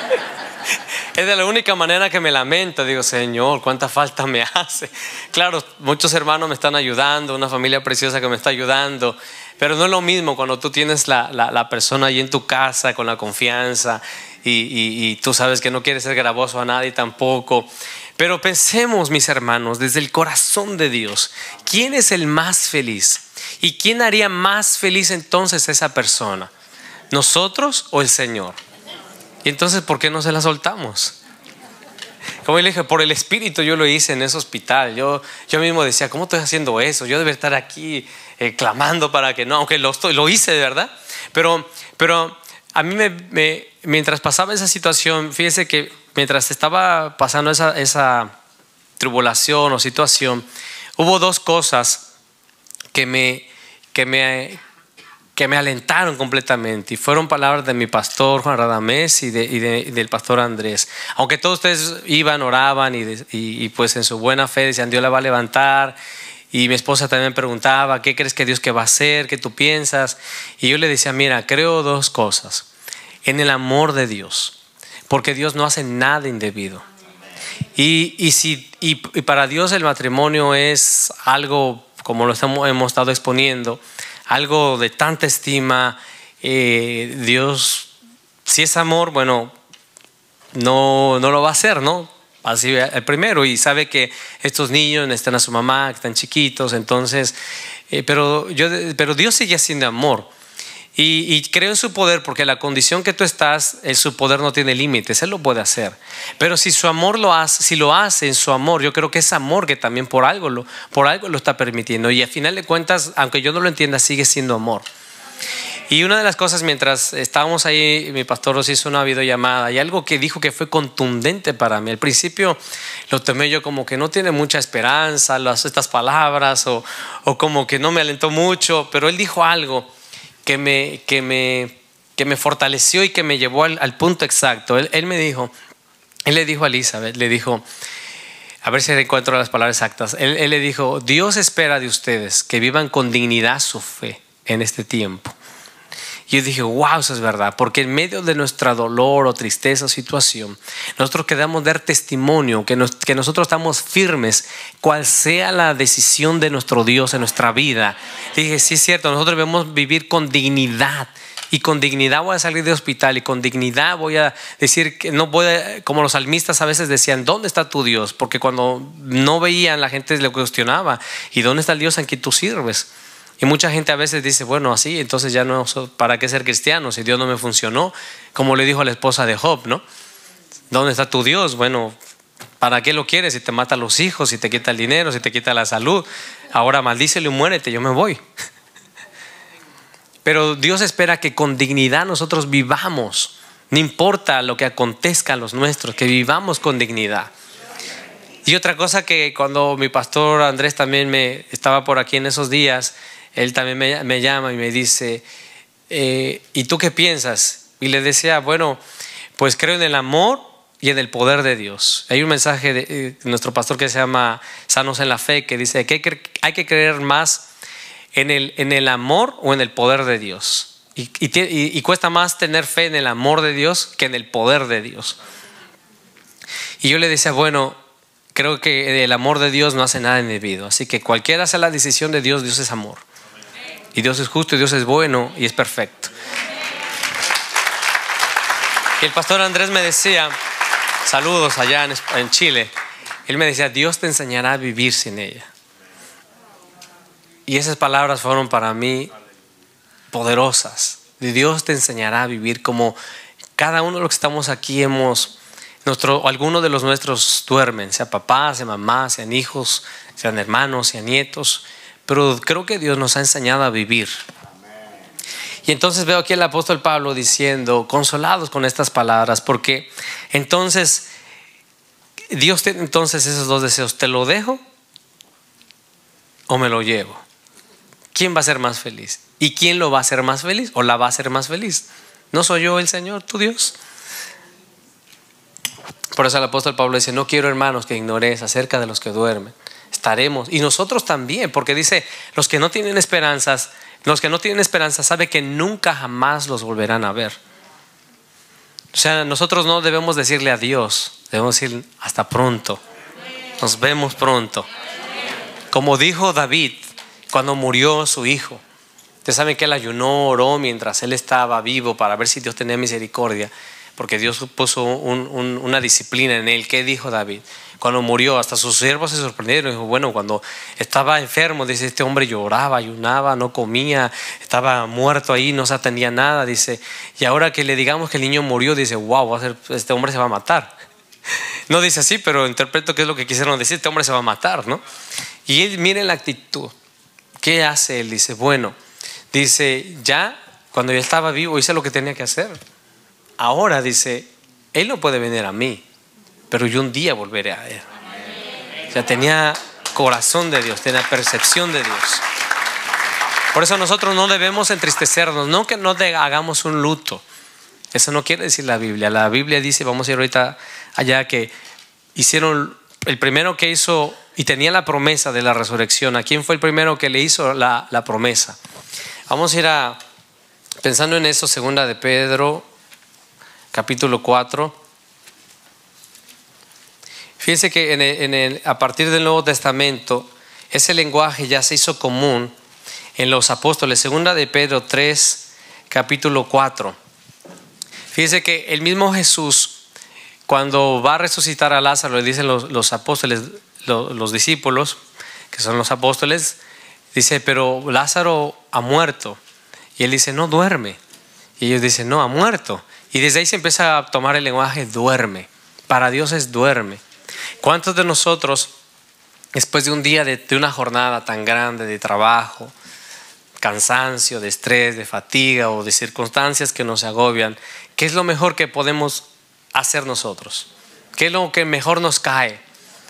Es de la única manera que me lamento. Digo, Señor, cuánta falta me hace. Claro, muchos hermanos me están ayudando, una familia preciosa que me está ayudando, pero no es lo mismo cuando tú tienes la persona ahí en tu casa con la confianza y tú sabes que no quieres ser gravoso a nadie tampoco. Pero pensemos, mis hermanos, desde el corazón de Dios, ¿quién es el más feliz? ¿Y quién haría más feliz entonces a esa persona? ¿Nosotros o el Señor? Y entonces, ¿por qué no se la soltamos? Como le dije, por el Espíritu yo lo hice en ese hospital. Yo mismo decía, ¿cómo estoy haciendo eso? Yo debería estar aquí clamando para que no, aunque lo hice de verdad. Pero a mí mientras pasaba esa situación, fíjese que mientras estaba pasando esa tribulación o situación, hubo dos cosas que me alentaron completamente, y fueron palabras de mi pastor Juan Radamés y del pastor Andrés. Aunque todos ustedes iban, oraban y pues en su buena fe decían, Dios la va a levantar, y mi esposa también preguntaba, ¿qué crees que Dios que va a hacer? ¿Qué tú piensas? Y yo le decía, mira, creo dos cosas: en el amor de Dios, porque Dios no hace nada indebido, y para Dios el matrimonio es algo, como lo hemos estado exponiendo, algo de tanta estima. Dios, si es amor, bueno, no lo va a hacer, ¿no? Así el primero, y sabe que estos niños necesitan a su mamá, que están chiquitos, entonces, pero Dios sigue siendo amor. Y creo en su poder, porque la condición que tú estás, su poder no tiene límites, Él lo puede hacer. Pero si su amor si lo hace en su amor, yo creo que es amor que también por algo lo está permitiendo. Y al final de cuentas, aunque yo no lo entienda, sigue siendo amor. Y una de las cosas, mientras estábamos ahí, mi pastor nos hizo una videollamada, y algo que dijo que fue contundente para mí. Al principio lo tomé yo como que no tiene mucha esperanza estas palabras, o como que no me alentó mucho, pero él dijo algo que me fortaleció y que me llevó al punto exacto. Él le dijo a Elizabeth, le dijo, a ver si encuentro las palabras exactas. Él le dijo, Dios espera de ustedes que vivan con dignidad su fe en este tiempo. Y yo dije, wow, eso es verdad, porque en medio de nuestra dolor o tristeza o situación, nosotros queremos dar testimonio que nosotros estamos firmes, cual sea la decisión de nuestro Dios en nuestra vida. Y dije, sí es cierto, nosotros debemos vivir con dignidad. Y con dignidad voy a salir de hospital, y con dignidad voy a decir que no voy a, como los salmistas a veces decían, ¿dónde está tu Dios? Porque cuando no veían, la gente le cuestionaba, ¿y dónde está el Dios en quien tú sirves? Y mucha gente a veces dice, bueno, así, entonces ya no, ¿para qué ser cristiano si Dios no me funcionó? Como le dijo a la esposa de Job, ¿no? ¿Dónde está tu Dios? Bueno, ¿para qué lo quieres si te mata a los hijos, si te quita el dinero, si te quita la salud? Ahora maldícelo y muérete, yo me voy. Pero Dios espera que con dignidad nosotros vivamos. No importa lo que acontezca a los nuestros, que vivamos con dignidad. Y otra cosa que cuando mi pastor Andrés también estaba por aquí en esos días, él también me llama y me dice, ¿y tú qué piensas? Y le decía, bueno, pues creo en el amor y en el poder de Dios. Hay un mensaje de nuestro pastor que se llama Sanos en la Fe, que dice que hay que creer más en el amor o en el poder de Dios. Y cuesta más tener fe en el amor de Dios que en el poder de Dios. Y yo le decía, bueno, creo que el amor de Dios no hace nada en mi vida. Así que cualquiera sea la decisión de Dios, Dios es amor. Y Dios es justo, y Dios es bueno, y es perfecto. Y el pastor Andrés me decía, saludos allá en Chile. Él me decía, Dios te enseñará a vivir sin ella. Y esas palabras fueron para mí poderosas. Dios te enseñará a vivir como cada uno de los que estamos aquí algunos de los nuestros duermen, sea papá, sea mamá, sean hijos, sean hermanos, sean nietos. Pero creo que Dios nos ha enseñado a vivir. Y entonces veo aquí al apóstol Pablo diciendo, consolados con estas palabras, porque entonces Dios tiene entonces esos dos deseos: ¿te lo dejo o me lo llevo? ¿Quién va a ser más feliz? ¿Y quién lo va a hacer más feliz o la va a hacer más feliz? ¿No soy yo el Señor, tu Dios? Por eso el apóstol Pablo dice, no quiero, hermanos, que ignoréis acerca de los que duermen. Estaremos, y nosotros también, porque dice, los que no tienen esperanza sabe que nunca jamás los volverán a ver. O sea, nosotros no debemos decirle adiós, debemos decir hasta pronto. Nos vemos pronto. Como dijo David cuando murió su hijo. Ustedes saben que él ayunó, oró mientras él estaba vivo para ver si Dios tenía misericordia, porque Dios puso una disciplina en él. ¿Qué dijo David? Cuando murió, hasta sus siervos se sorprendieron. Dijo, bueno, cuando estaba enfermo, dice, este hombre lloraba, ayunaba, no comía, estaba muerto ahí, no se atendía nada. Dice, y ahora que le digamos que el niño murió, dice, wow, este hombre se va a matar. No dice así, pero interpreto que es lo que quisieron decir, este hombre se va a matar, ¿no? Y él, miren la actitud. ¿Qué hace él? Dice, bueno, dice, ya cuando yo estaba vivo hice lo que tenía que hacer. Ahora dice, él no puede venir a mí, pero yo un día volveré a él. O sea, tenía corazón de Dios, tenía percepción de Dios. Por eso nosotros no debemos entristecernos, no que no hagamos un luto. Eso no quiere decir la Biblia. La Biblia dice, vamos a ir ahorita allá, que hicieron, el primero que hizo y tenía la promesa de la resurrección. ¿A quién fue el primero que le hizo la promesa? Vamos a ir pensando en eso, segunda de Pedro, capítulo 4. Fíjense que a partir del Nuevo Testamento ese lenguaje ya se hizo común en los apóstoles. Segunda de Pedro 3, capítulo 4. Fíjense que el mismo Jesús, cuando va a resucitar a Lázaro, le dicen los apóstoles, los discípulos, que son los apóstoles, dice, pero Lázaro ha muerto. Y él dice, no, duerme. Y ellos dicen, no, ha muerto. Y desde ahí se empieza a tomar el lenguaje duerme. Para Dios es duerme. ¿Cuántos de nosotros, después de un día de una jornada tan grande de trabajo, cansancio, de estrés, de fatiga o de circunstancias que nos agobian, qué es lo mejor que podemos hacer nosotros? ¿Qué es lo que mejor nos cae?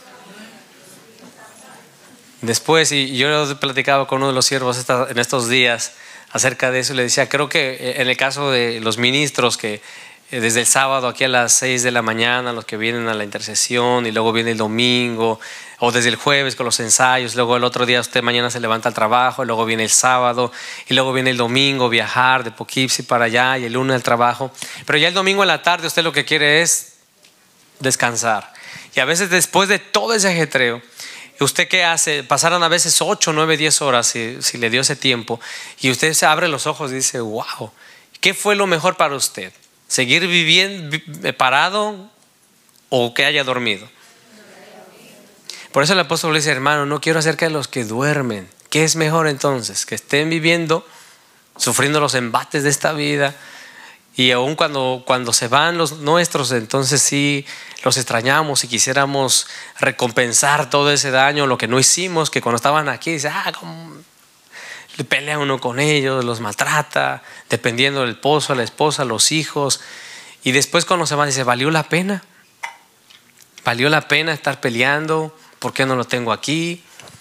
Después, y yo he platicado con uno de los siervos en estos días acerca de eso, le decía, creo que en el caso de los ministros, que desde el sábado aquí a las 6 de la mañana, los que vienen a la intercesión, y luego viene el domingo, o desde el jueves con los ensayos, luego el otro día usted mañana se levanta al trabajo, luego viene el sábado, y luego viene el domingo, viajar de Poughkeepsie para allá, y el lunes al trabajo. Pero ya el domingo en la tarde usted lo que quiere es descansar. Y a veces después de todo ese ajetreo, ¿usted qué hace? Pasaron a veces 8, 9, 10 horas si le dio ese tiempo, y usted se abre los ojos y dice, wow, ¿qué fue lo mejor para usted? ¿Seguir viviendo parado o que haya dormido? Por eso el apóstol le dice, hermano, no quiero acerca de los que duermen. ¿Qué es mejor entonces? Que estén viviendo, sufriendo los embates de esta vida, y aun cuando se van los nuestros, entonces sí los extrañamos y quisiéramos recompensar todo ese daño, lo que no hicimos, que cuando estaban aquí dice, ¿cómo? Le pelea uno con ellos, los maltrata, dependiendo del esposo, la esposa, los hijos. Y después cuando se van dice, ¿valió la pena? ¿Valió la pena estar peleando? ¿Por qué no lo tengo aquí?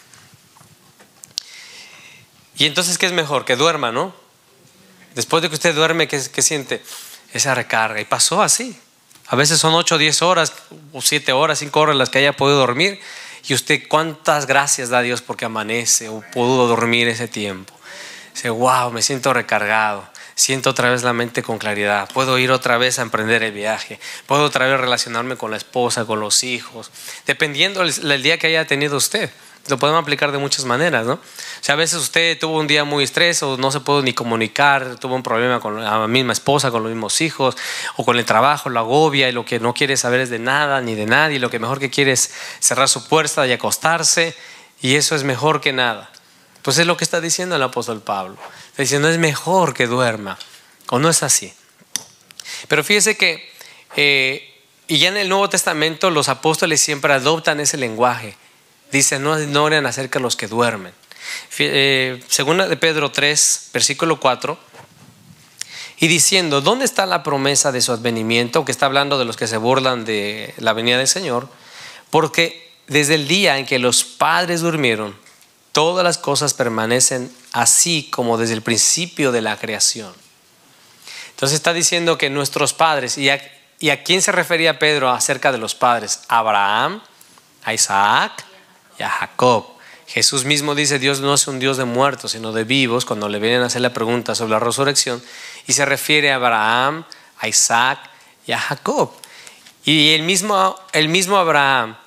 Y entonces, ¿qué es mejor? Que duerma, ¿no? Después de que usted duerme, ¿qué siente? Esa recarga. Y pasó así. A veces son 8 o 10 horas, o 7 horas, 5 horas las que haya podido dormir. Y usted, ¿cuántas gracias da a Dios porque amanece o pudo dormir ese tiempo? Dice, wow, me siento recargado. Siento otra vez la mente con claridad. Puedo ir otra vez a emprender el viaje. Puedo otra vez relacionarme con la esposa, con los hijos. Dependiendo el día que haya tenido usted. Lo podemos aplicar de muchas maneras, ¿no? O sea, a veces usted tuvo un día muy estreso, o no se pudo ni comunicar, tuvo un problema con la misma esposa, con los mismos hijos, o con el trabajo, lo agobia, y lo que no quiere saber es de nada ni de nadie. Lo que mejor que quiere es cerrar su puerta y acostarse, y eso es mejor que nada. Pues es lo que está diciendo el apóstol Pablo. Está diciendo, es mejor que duerma, o no es así. Pero fíjese que y ya en el Nuevo Testamento los apóstoles siempre adoptan ese lenguaje. Dice, no ignoren acerca de los que duermen. Segunda de Pedro 3, versículo 4. Y diciendo, ¿dónde está la promesa de su advenimiento? Que está hablando de los que se burlan de la venida del Señor. Porque desde el día en que los padres durmieron, todas las cosas permanecen así como desde el principio de la creación. Entonces está diciendo que nuestros padres, ¿y a quién se refería Pedro acerca de los padres? A Abraham, a Isaac y a Jacob. Jesús mismo dice, Dios no es un Dios de muertos, sino de vivos, cuando le vienen a hacer la pregunta sobre la resurrección, y se refiere a Abraham, a Isaac y a Jacob. Y el mismo Abraham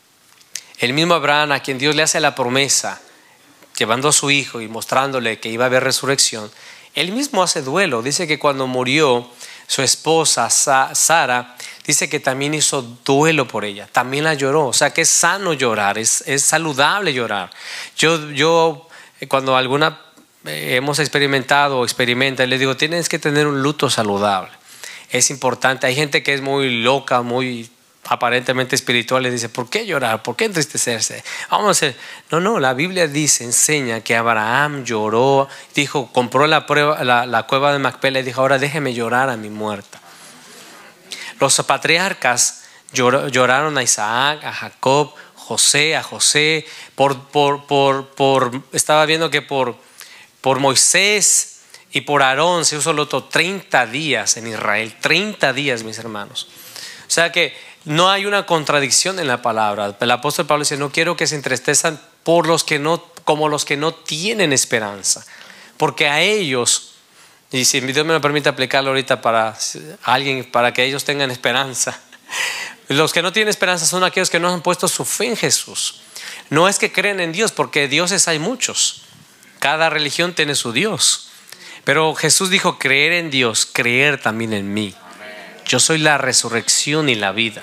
a quien Dios le hace la promesa, llevando a su hijo y mostrándole que iba a haber resurrección, él mismo hace duelo. Dice que cuando murió su esposa Sara, dice que también hizo duelo por ella, también la lloró. O sea que es sano llorar, es saludable llorar. Yo cuando alguna hemos experimentado o experimenta, le digo, tienes que tener un luto saludable. Es importante. Hay gente que es muy loca, muy aparentemente espiritual, le dice, ¿por qué llorar? ¿Por qué entristecerse? Vamos a hacer. No, la Biblia enseña que Abraham lloró, dijo, compró la cueva de Macpela y dijo, ahora déjeme llorar a mi muerta. Los patriarcas lloraron a Isaac, a Jacob, a José, estaba viendo que por Moisés y por Aarón se usó los 30 días en Israel, 30 días, mis hermanos. O sea que no hay una contradicción en la palabra. El apóstol Pablo dice, no quiero que se entristezcan como los que no tienen esperanza, porque a ellos, y si Dios me lo permite aplicarlo ahorita para alguien, para que ellos tengan esperanza, los que no tienen esperanza son aquellos que no han puesto su fe en Jesús. No es que creen en Dios, porque dioses hay muchos, cada religión tiene su Dios, pero Jesús dijo, creer en Dios, creer también en mí. Yo soy la resurrección y la vida.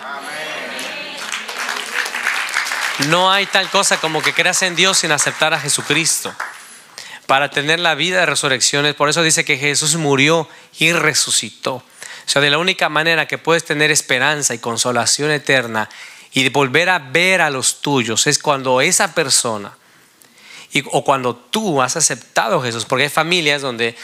No hay tal cosa como que creas en Dios sin aceptar a Jesucristo para tener la vida de resurrección. Por eso dice que Jesús murió y resucitó. O sea, de la única manera que puedes tener esperanza y consolación eterna y de volver a ver a los tuyos es cuando esa persona o cuando tú has aceptado a Jesús. Porque hay familias donde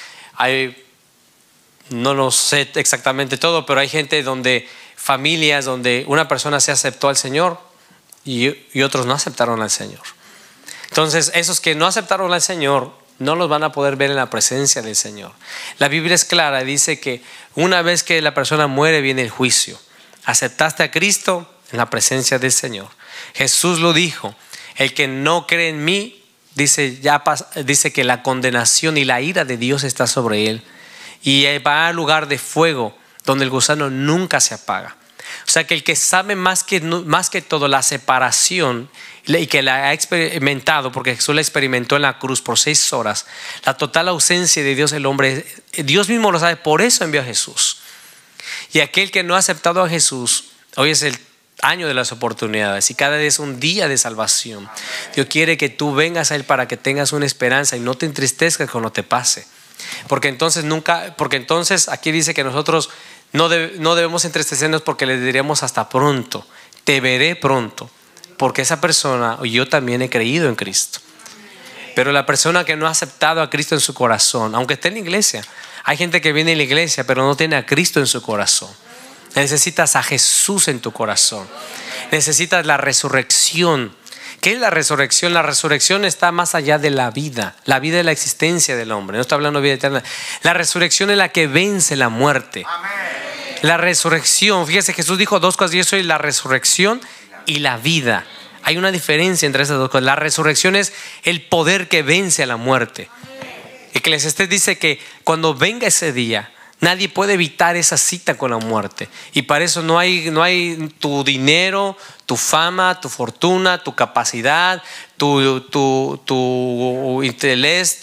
no lo sé exactamente todo, pero hay familias donde una persona se aceptó al Señor y otros no aceptaron al Señor. Entonces esos que no aceptaron al Señor no los van a poder ver en la presencia del Señor. La Biblia es clara, dice que una vez que la persona muere viene el juicio. Aceptaste a Cristo en la presencia del Señor. Jesús lo dijo, el que no cree en mí, dice que la condenación y la ira de Dios está sobre él. Y va al lugar de fuego donde el gusano nunca se apaga. O sea que el que sabe más que todo la separación y que la ha experimentado, porque Jesús la experimentó en la cruz por 6 horas, la total ausencia de Dios, el hombre, Dios mismo lo sabe, por eso envió a Jesús. Y aquel que no ha aceptado a Jesús, hoy es el año de las oportunidades y cada día es un día de salvación. Dios quiere que tú vengas a Él para que tengas una esperanza y no te entristezcas cuando te pase. Porque entonces aquí dice que nosotros no debemos entristecernos, porque le diríamos hasta pronto, te veré pronto, porque esa persona, yo también he creído en Cristo. Pero la persona que no ha aceptado a Cristo en su corazón, aunque esté en la iglesia, hay gente que viene a la iglesia pero no tiene a Cristo en su corazón. Necesitas a Jesús en tu corazón. Necesitas la resurrección. ¿Qué es la resurrección? La resurrección está más allá de la vida. La vida es la existencia del hombre. No estoy hablando de vida eterna. La resurrección es la que vence la muerte. Amén. La resurrección, fíjese, Jesús dijo 2 cosas: yo soy la resurrección y la vida. Hay una diferencia entre esas 2 cosas. La resurrección es el poder que vence a la muerte. Eclesiastés dice que cuando venga ese día, nadie puede evitar esa cita con la muerte. Y para eso no hay tu dinero, tu fama, tu fortuna, tu capacidad, tu interés, tu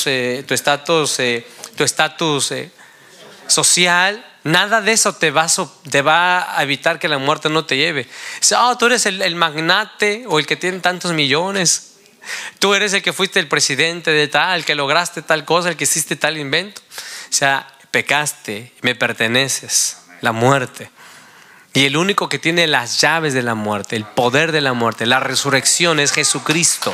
estatus social. Nada de eso te va a evitar que la muerte no te lleve. Tú eres el magnate o el que tiene tantos millones. Tú eres el que fuiste el presidente de tal, el que lograste tal cosa, el que hiciste tal invento. O sea, pecaste, me perteneces, la muerte. Y el único que tiene las llaves de la muerte, el poder de la muerte, la resurrección, es Jesucristo.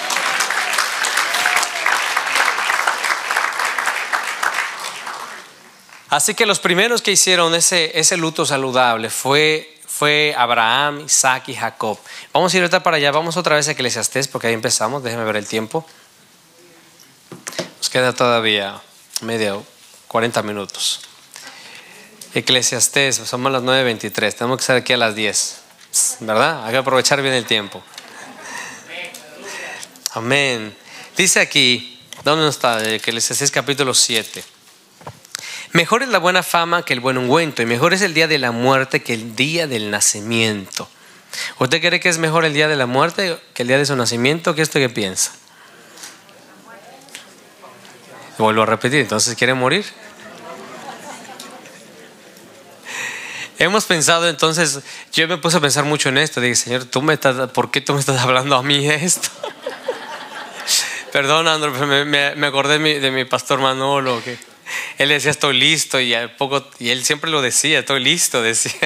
Así que los primeros que hicieron ese luto saludable fue Abraham, Isaac y Jacob. Vamos a ir ahorita para allá, vamos otra vez a Eclesiastés, porque ahí empezamos. Déjenme ver el tiempo. Nos queda todavía 40 minutos. Eclesiastés, somos las 9:23, tenemos que estar aquí a las 10, ¿verdad? Hay que aprovechar bien el tiempo. Amén. Dice aquí, ¿dónde está? Eclesiastés capítulo 7. Mejor es la buena fama que el buen ungüento, y mejor es el día de la muerte que el día del nacimiento. ¿Usted cree que es mejor el día de la muerte que el día de su nacimiento? ¿Qué es esto que piensa? Vuelvo a repetir, entonces ¿quiere morir? Hemos pensado entonces, yo me puse a pensar mucho en esto. Dije, Señor, ¿por qué tú me estás hablando a mí de esto? Perdón, Andrés, me acordé de mi pastor Manolo, que él decía estoy listo, y él siempre lo decía, estoy listo, decía.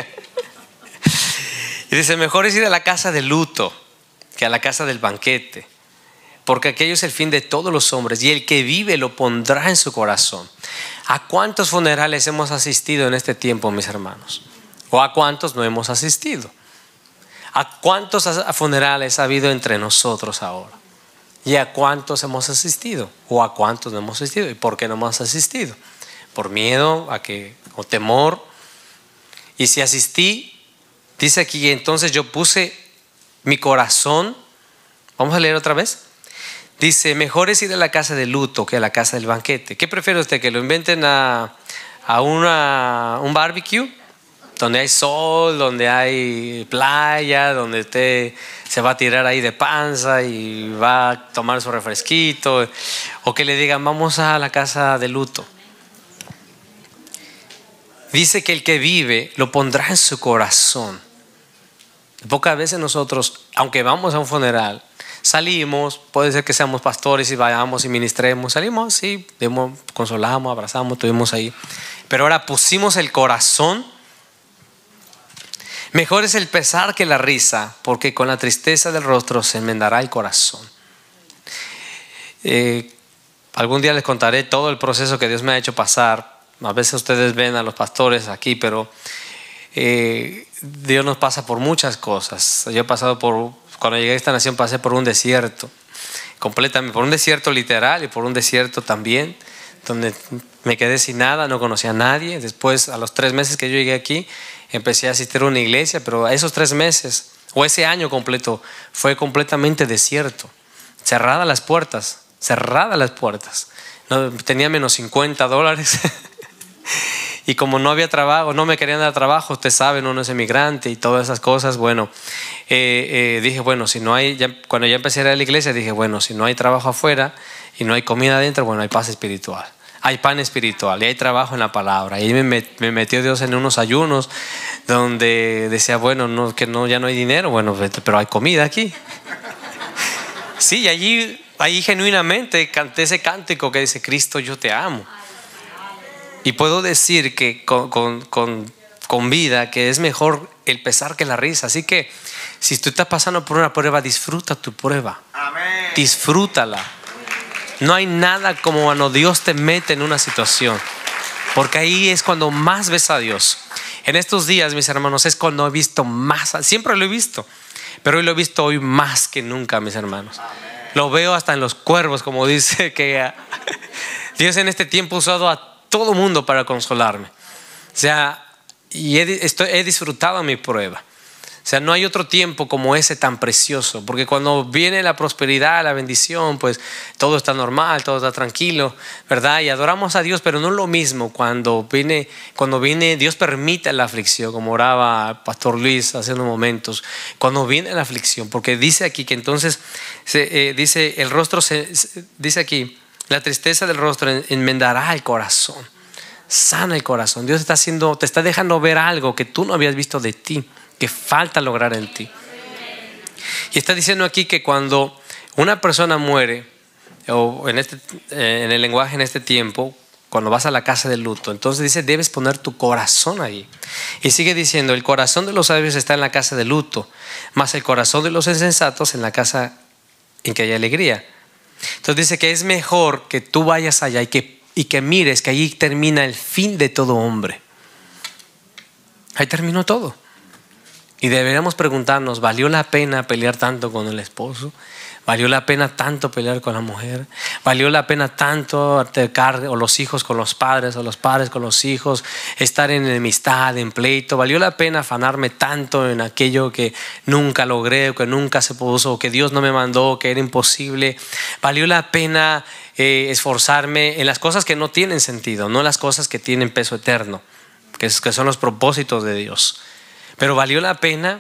Y dice, mejor es ir a la casa de luto que a la casa del banquete, porque aquello es el fin de todos los hombres, y el que vive lo pondrá en su corazón. ¿A cuántos funerales hemos asistido en este tiempo, mis hermanos? ¿O a cuántos no hemos asistido? ¿A cuántos funerales ha habido entre nosotros ahora? ¿Y a cuántos hemos asistido? ¿O a cuántos no hemos asistido? ¿Y por qué no hemos asistido? ¿Por miedo o temor? Y si asistí, dice aquí, entonces yo puse mi corazón. Vamos a leer otra vez. Dice, mejor es ir a la casa de luto que a la casa del banquete. ¿Qué prefiere usted? ¿Que lo inventen a un barbecue? Donde hay sol, donde hay playa, donde usted se va a tirar ahí de panza y va a tomar su refresquito. O que le digan, vamos a la casa de luto. Dice que el que vive lo pondrá en su corazón. Pocas veces nosotros, aunque vamos a un funeral, salimos, puede ser que seamos pastores y vayamos y ministremos, salimos, sí, consolamos, abrazamos, estuvimos ahí. Pero ahora pusimos el corazón. Mejor es el pesar que la risa, porque con la tristeza del rostro se enmendará el corazón. Algún día les contaré todo el proceso que Dios me ha hecho pasar. A veces ustedes ven a los pastores aquí, pero Dios nos pasa por muchas cosas. Yo he pasado cuando llegué a esta nación pasé por un desierto. completamente, por un desierto literal y por un desierto también, donde me quedé sin nada, no conocía a nadie. Después, a los 3 meses que yo llegué aquí, empecé a asistir a una iglesia, pero esos 3 meses o ese año completo fue completamente desierto, cerradas las puertas. No, tenía menos $50 y como no había trabajo, no me querían dar trabajo, usted sabe, uno es emigrante y todas esas cosas. Bueno, dije, bueno, si no hay, cuando ya empecé a ir a la iglesia, dije, bueno, si no hay trabajo afuera y no hay comida adentro, bueno, hay paz espiritual, hay pan espiritual y hay trabajo en la palabra. Y me metió Dios en unos ayunos donde decía, bueno, no, que no, ya no hay dinero, bueno, pero hay comida aquí. Sí, y allí genuinamente canté ese cántico que dice, Cristo, yo te amo. Y puedo decir que con vida que es mejor el pesar que la risa. Así que si tú estás pasando por una prueba, disfruta tu prueba. Amén. Disfrútala. No hay nada como cuando Dios te mete en una situación, porque ahí es cuando más ves a Dios. En estos días, mis hermanos, es cuando he visto más. Siempre lo he visto, pero hoy lo he visto hoy más que nunca, mis hermanos. Lo veo hasta en los cuervos, como dice que Dios en este tiempo ha usado a todo mundo para consolarme. O sea, y he disfrutado mi prueba. O sea, no hay otro tiempo como ese tan precioso, porque cuando viene la prosperidad, la bendición, pues todo está normal, todo está tranquilo, ¿verdad? Y adoramos a Dios, pero no es lo mismo cuando viene Dios permite la aflicción, como oraba el pastor Luis hace unos momentos, cuando viene la aflicción, porque dice aquí que entonces dice el rostro dice aquí, la tristeza del rostro enmendará el corazón, sana el corazón. Dios te está dejando ver algo que tú no habías visto de ti, que falta lograr en ti. Y está diciendo aquí que cuando una persona muere, o en el lenguaje en este tiempo, cuando vas a la casa de luto, entonces dice, debes poner tu corazón ahí. Y sigue diciendo, el corazón de los sabios está en la casa de luto, mas el corazón de los insensatos en la casa en que hay alegría. Entonces dice que es mejor que tú vayas allá y que mires que allí termina el fin de todo hombre. Ahí terminó todo. Y deberíamos preguntarnos, ¿valió la pena pelear tanto con el esposo? ¿Valió la pena tanto pelear con la mujer? ¿Valió la pena tanto altercar, o los hijos con los padres, o los padres con los hijos, estar en enemistad, en pleito? ¿Valió la pena afanarme tanto en aquello que nunca logré, o que nunca se puso, o que Dios no me mandó, que era imposible? ¿Valió la pena esforzarme en las cosas que no tienen sentido, no en las cosas que tienen peso eterno, que son los propósitos de Dios? Pero valió la pena.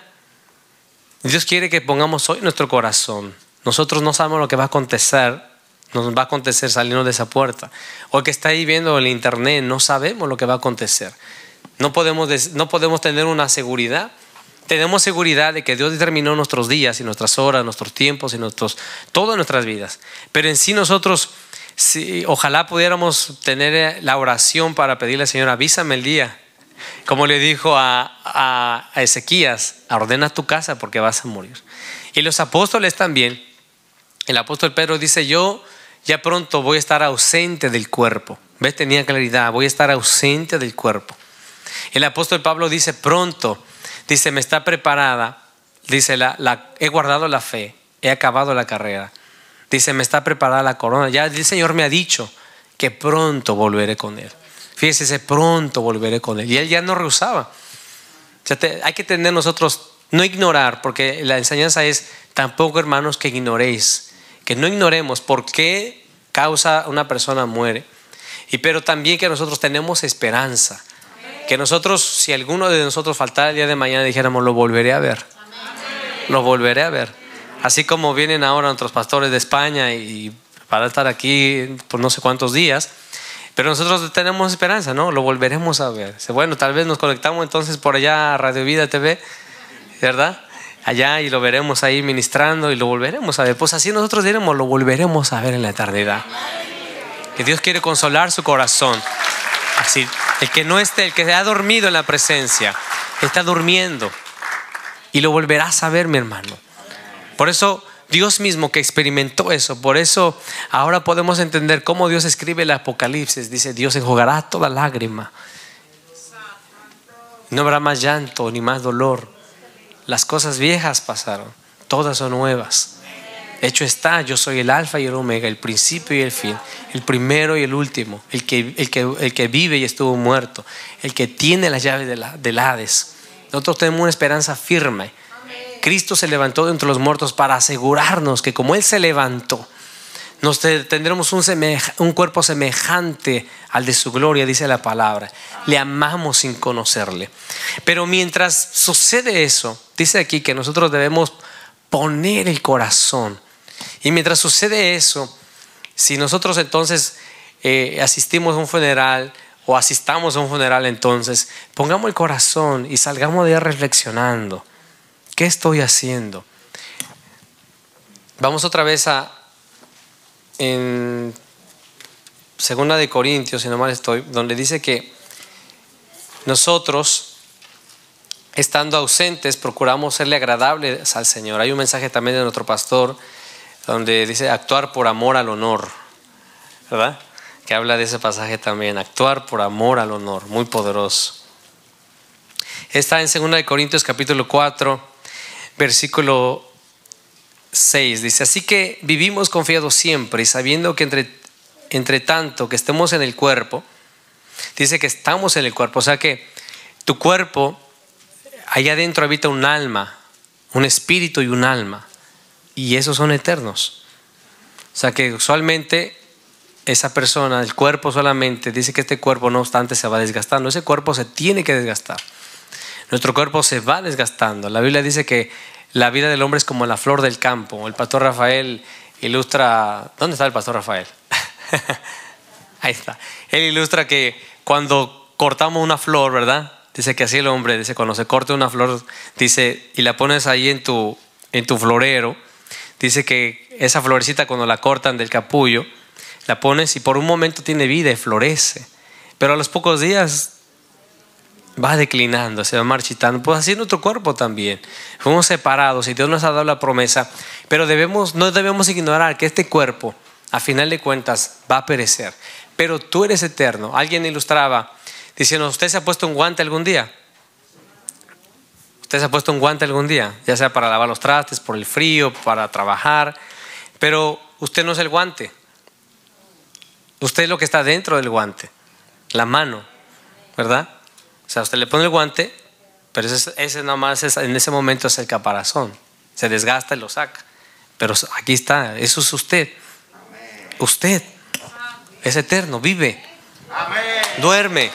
Dios quiere que pongamos hoy nuestro corazón. Nosotros no sabemos lo que va a acontecer, nos va a acontecer saliendo de esa puerta. O el que está ahí viendo el internet, no sabemos lo que va a acontecer. No podemos tener una seguridad. Tenemos seguridad de que Dios determinó nuestros días y nuestras horas, nuestros tiempos y todas nuestras vidas. Pero en sí nosotros, ojalá pudiéramos tener la oración para pedirle al Señor, avísame el día. Como le dijo a Ezequías, ordena tu casa porque vas a morir. Y los apóstoles también. El apóstol Pedro dice, yo ya pronto voy a estar ausente del cuerpo. ¿Ves? Tenía claridad, voy a estar ausente del cuerpo. El apóstol Pablo dice, pronto, dice, me está preparada, dice, he guardado la fe, he acabado la carrera. Dice, me está preparada la corona. Ya el Señor me ha dicho que pronto volveré con Él. Fíjese, pronto volveré con Él. Y Él ya no rehusaba. Hay que tener nosotros, no ignorar, porque la enseñanza es tampoco, hermanos, que ignoréis, que no ignoremos por qué causa una persona muere. Pero también que nosotros tenemos esperanza. Que nosotros, si alguno de nosotros faltara el día de mañana, dijéramos, lo volveré a ver. Lo volveré a ver. Así como vienen ahora nuestros pastores de España y para estar aquí por no sé cuántos días. Pero nosotros tenemos esperanza, ¿no? Lo volveremos a ver. Bueno, tal vez nos conectamos entonces por allá a Radio Vida TV, ¿verdad? Allá, y lo veremos ahí ministrando y lo volveremos a ver. Pues así nosotros diremos, lo volveremos a ver en la eternidad. Que Dios quiere consolar su corazón. Así, el que se ha dormido en la presencia, está durmiendo. Y lo volverás a ver, mi hermano. Por eso Dios mismo que experimentó eso, por eso ahora podemos entender cómo Dios escribe el Apocalipsis. Dice, Dios enjugará toda lágrima. No habrá más llanto ni más dolor. Las cosas viejas pasaron, todas son nuevas. Hecho está, yo soy el alfa y el omega, el principio y el fin, el primero y el último, el que vive y estuvo muerto, el que tiene las llaves del Hades. Nosotros tenemos una esperanza firme. Cristo se levantó de entre los muertos para asegurarnos que como Él se levantó, tendremos un cuerpo semejante al de su gloria, dice la palabra. Le amamos sin conocerle. Pero mientras sucede eso, dice aquí que nosotros debemos poner el corazón. Y mientras sucede eso, si nosotros entonces asistimos a un funeral o asistamos a un funeral, entonces pongamos el corazón y salgamos de ahí reflexionando. ¿Qué estoy haciendo? Vamos otra vez en 2 de Corintios, si no mal estoy, donde dice que nosotros, estando ausentes, procuramos serle agradables al Señor. Hay un mensaje también de nuestro pastor donde dice actuar por amor al honor, ¿verdad? Que habla de ese pasaje también, actuar por amor al honor, muy poderoso. Está en 2 de Corintios capítulo 4, versículo 6, dice: así que vivimos confiados siempre y sabiendo que entre tanto que estemos en el cuerpo, dice que estamos en el cuerpo, o sea que tu cuerpo, allá adentro habita un alma, un espíritu y un alma, y esos son eternos. O sea que usualmente esa persona, el cuerpo solamente, dice que este cuerpo no obstante se va desgastando. Ese cuerpo se tiene que desgastar. Nuestro cuerpo se va desgastando. La Biblia dice que la vida del hombre es como la flor del campo. El pastor Rafael ilustra... ¿Dónde está el pastor Rafael? Ahí está. Él ilustra que cuando cortamos una flor, ¿verdad? Dice que así el hombre, dice, cuando se corta una flor, dice, y la pones ahí en tu florero, dice que esa florecita cuando la cortan del capullo, la pones y por un momento tiene vida y florece, pero a los pocos días va declinando, se va marchitando. Pues así es nuestro cuerpo también. Fuimos separados y Dios nos ha dado la promesa, pero no debemos ignorar que este cuerpo, a final de cuentas, va a perecer. Pero tú eres eterno. Alguien ilustraba diciendo: ¿usted se ha puesto un guante algún día? ¿Usted se ha puesto un guante algún día? Ya sea para lavar los trastes, por el frío, para trabajar. Pero usted no es el guante. Usted es lo que está dentro del guante, la mano, ¿verdad? O sea, usted le pone el guante, pero ese nada más en ese momento es el caparazón. Se desgasta y lo saca. Pero aquí está, eso es usted. Usted es eterno, vive, duerme.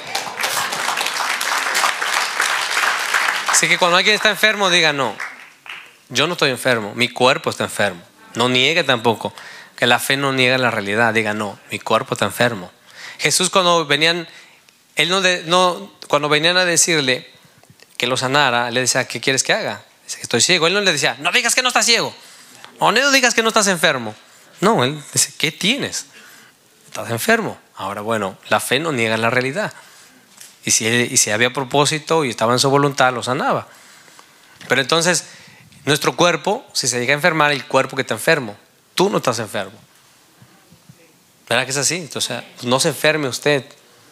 Así que cuando alguien está enfermo, diga: no, yo no estoy enfermo, mi cuerpo está enfermo. No niegue tampoco, que la fe no niega la realidad. Diga: no, mi cuerpo está enfermo. Jesús, cuando venían, cuando venían a decirle que lo sanara, le decía: ¿qué quieres que haga? Dice que estoy ciego. Él no le decía: no digas que no estás ciego, o no digas que no estás enfermo. No, él dice: ¿qué tienes? Estás enfermo. Ahora, bueno, la fe no niega la realidad. Y si había propósito y estaba en su voluntad, lo sanaba. Pero entonces, nuestro cuerpo, si se llega a enfermar, el cuerpo que está enfermo, tú no estás enfermo. ¿Verdad que es así? Entonces, no se enferme usted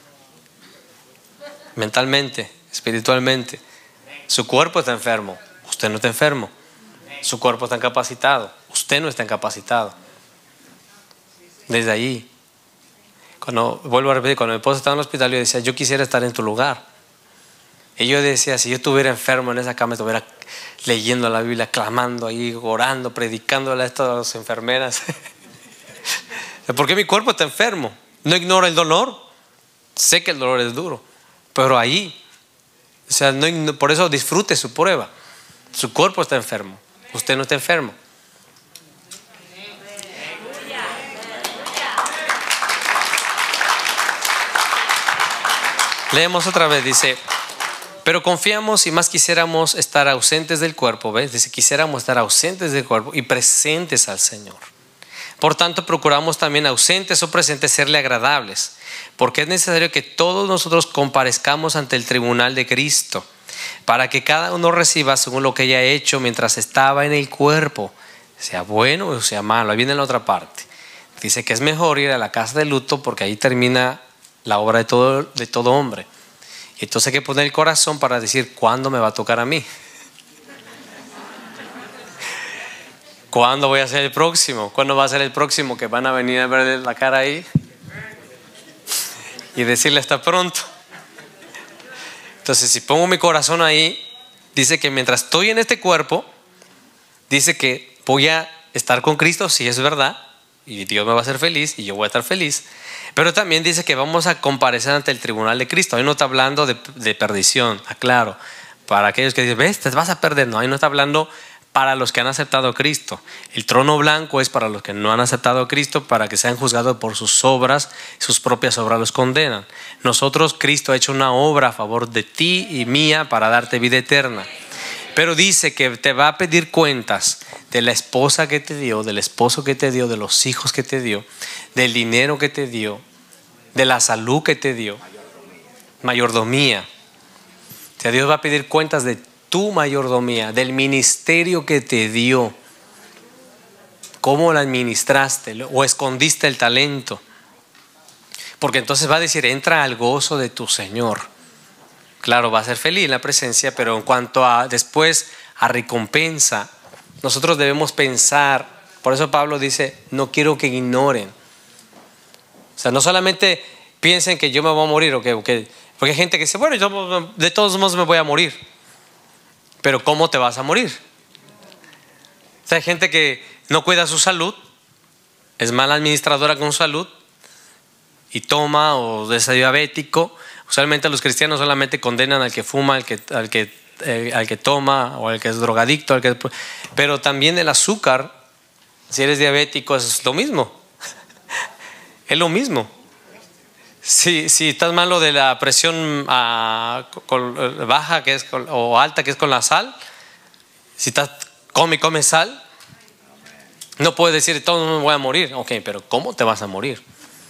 mentalmente, espiritualmente. Su cuerpo está enfermo, usted no está enfermo. Su cuerpo está incapacitado, usted no está incapacitado. Desde allí, vuelvo a repetir, cuando mi esposa estaba en el hospital, yo decía: yo quisiera estar en tu lugar. Y yo decía: si yo estuviera enfermo en esa cama, estuviera leyendo la Biblia, clamando ahí, orando, predicándole a estas enfermeras. Porque mi cuerpo está enfermo. No ignoro el dolor, sé que el dolor es duro, pero ahí, o sea, por eso disfrute su prueba. Su cuerpo está enfermo, usted no está enfermo. Leemos otra vez, dice: pero confiamos y más quisiéramos estar ausentes del cuerpo. ¿Ves? Dice: quisiéramos estar ausentes del cuerpo y presentes al Señor. Por tanto, procuramos también, ausentes o presentes, serle agradables, porque es necesario que todos nosotros comparezcamos ante el tribunal de Cristo, para que cada uno reciba según lo que haya hecho mientras estaba en el cuerpo, sea bueno o sea malo. Ahí viene la otra parte. Dice que es mejor ir a la casa de luto, porque ahí termina la obra de todo hombre. Y entonces hay que poner el corazón para decir: ¿cuándo me va a tocar a mí? ¿Cuándo voy a ser el próximo? ¿Cuándo va a ser el próximo que van a venir a verle la cara ahí y decirle hasta pronto? Entonces, si pongo mi corazón ahí, dice que mientras estoy en este cuerpo, dice que voy a estar con Cristo, si es verdad, y Dios me va a hacer feliz y yo voy a estar feliz. Pero también dice que vamos a comparecer ante el tribunal de Cristo. Ahí no está hablando de perdición, aclaro. Para aquellos que dicen, ves, te vas a perder. No, ahí no está hablando para los que han aceptado a Cristo. El trono blanco es para los que no han aceptado a Cristo, para que sean juzgados por sus obras. Sus propias obras los condenan. Nosotros, Cristo ha hecho una obra a favor de ti y mía para darte vida eterna. Pero dice que te va a pedir cuentas de la esposa que te dio, del esposo que te dio, de los hijos que te dio, del dinero que te dio, de la salud que te dio. Mayordomía. O sea, Dios va a pedir cuentas de tu mayordomía, del ministerio que te dio, cómo la administraste o escondiste el talento. Porque entonces va a decir, entra al gozo de tu Señor. Claro, va a ser feliz en la presencia, pero en cuanto a después a recompensa, nosotros debemos pensar. Por eso Pablo dice, no quiero que ignoren. O sea, no solamente piensen que yo me voy a morir, porque hay gente que dice, bueno, yo de todos modos me voy a morir. Pero ¿cómo te vas a morir? O sea, hay gente que no cuida su salud, es mala administradora con su salud y toma o es diabético. Usualmente los cristianos solamente condenan al que fuma, al que toma o al que es drogadicto, pero también el azúcar, si eres diabético, es lo mismo. Es lo mismo. Si estás malo de la presión baja o alta, que es con la sal, si estás come sal, no puedes decir todo me voy a morir. Ok, pero ¿cómo te vas a morir?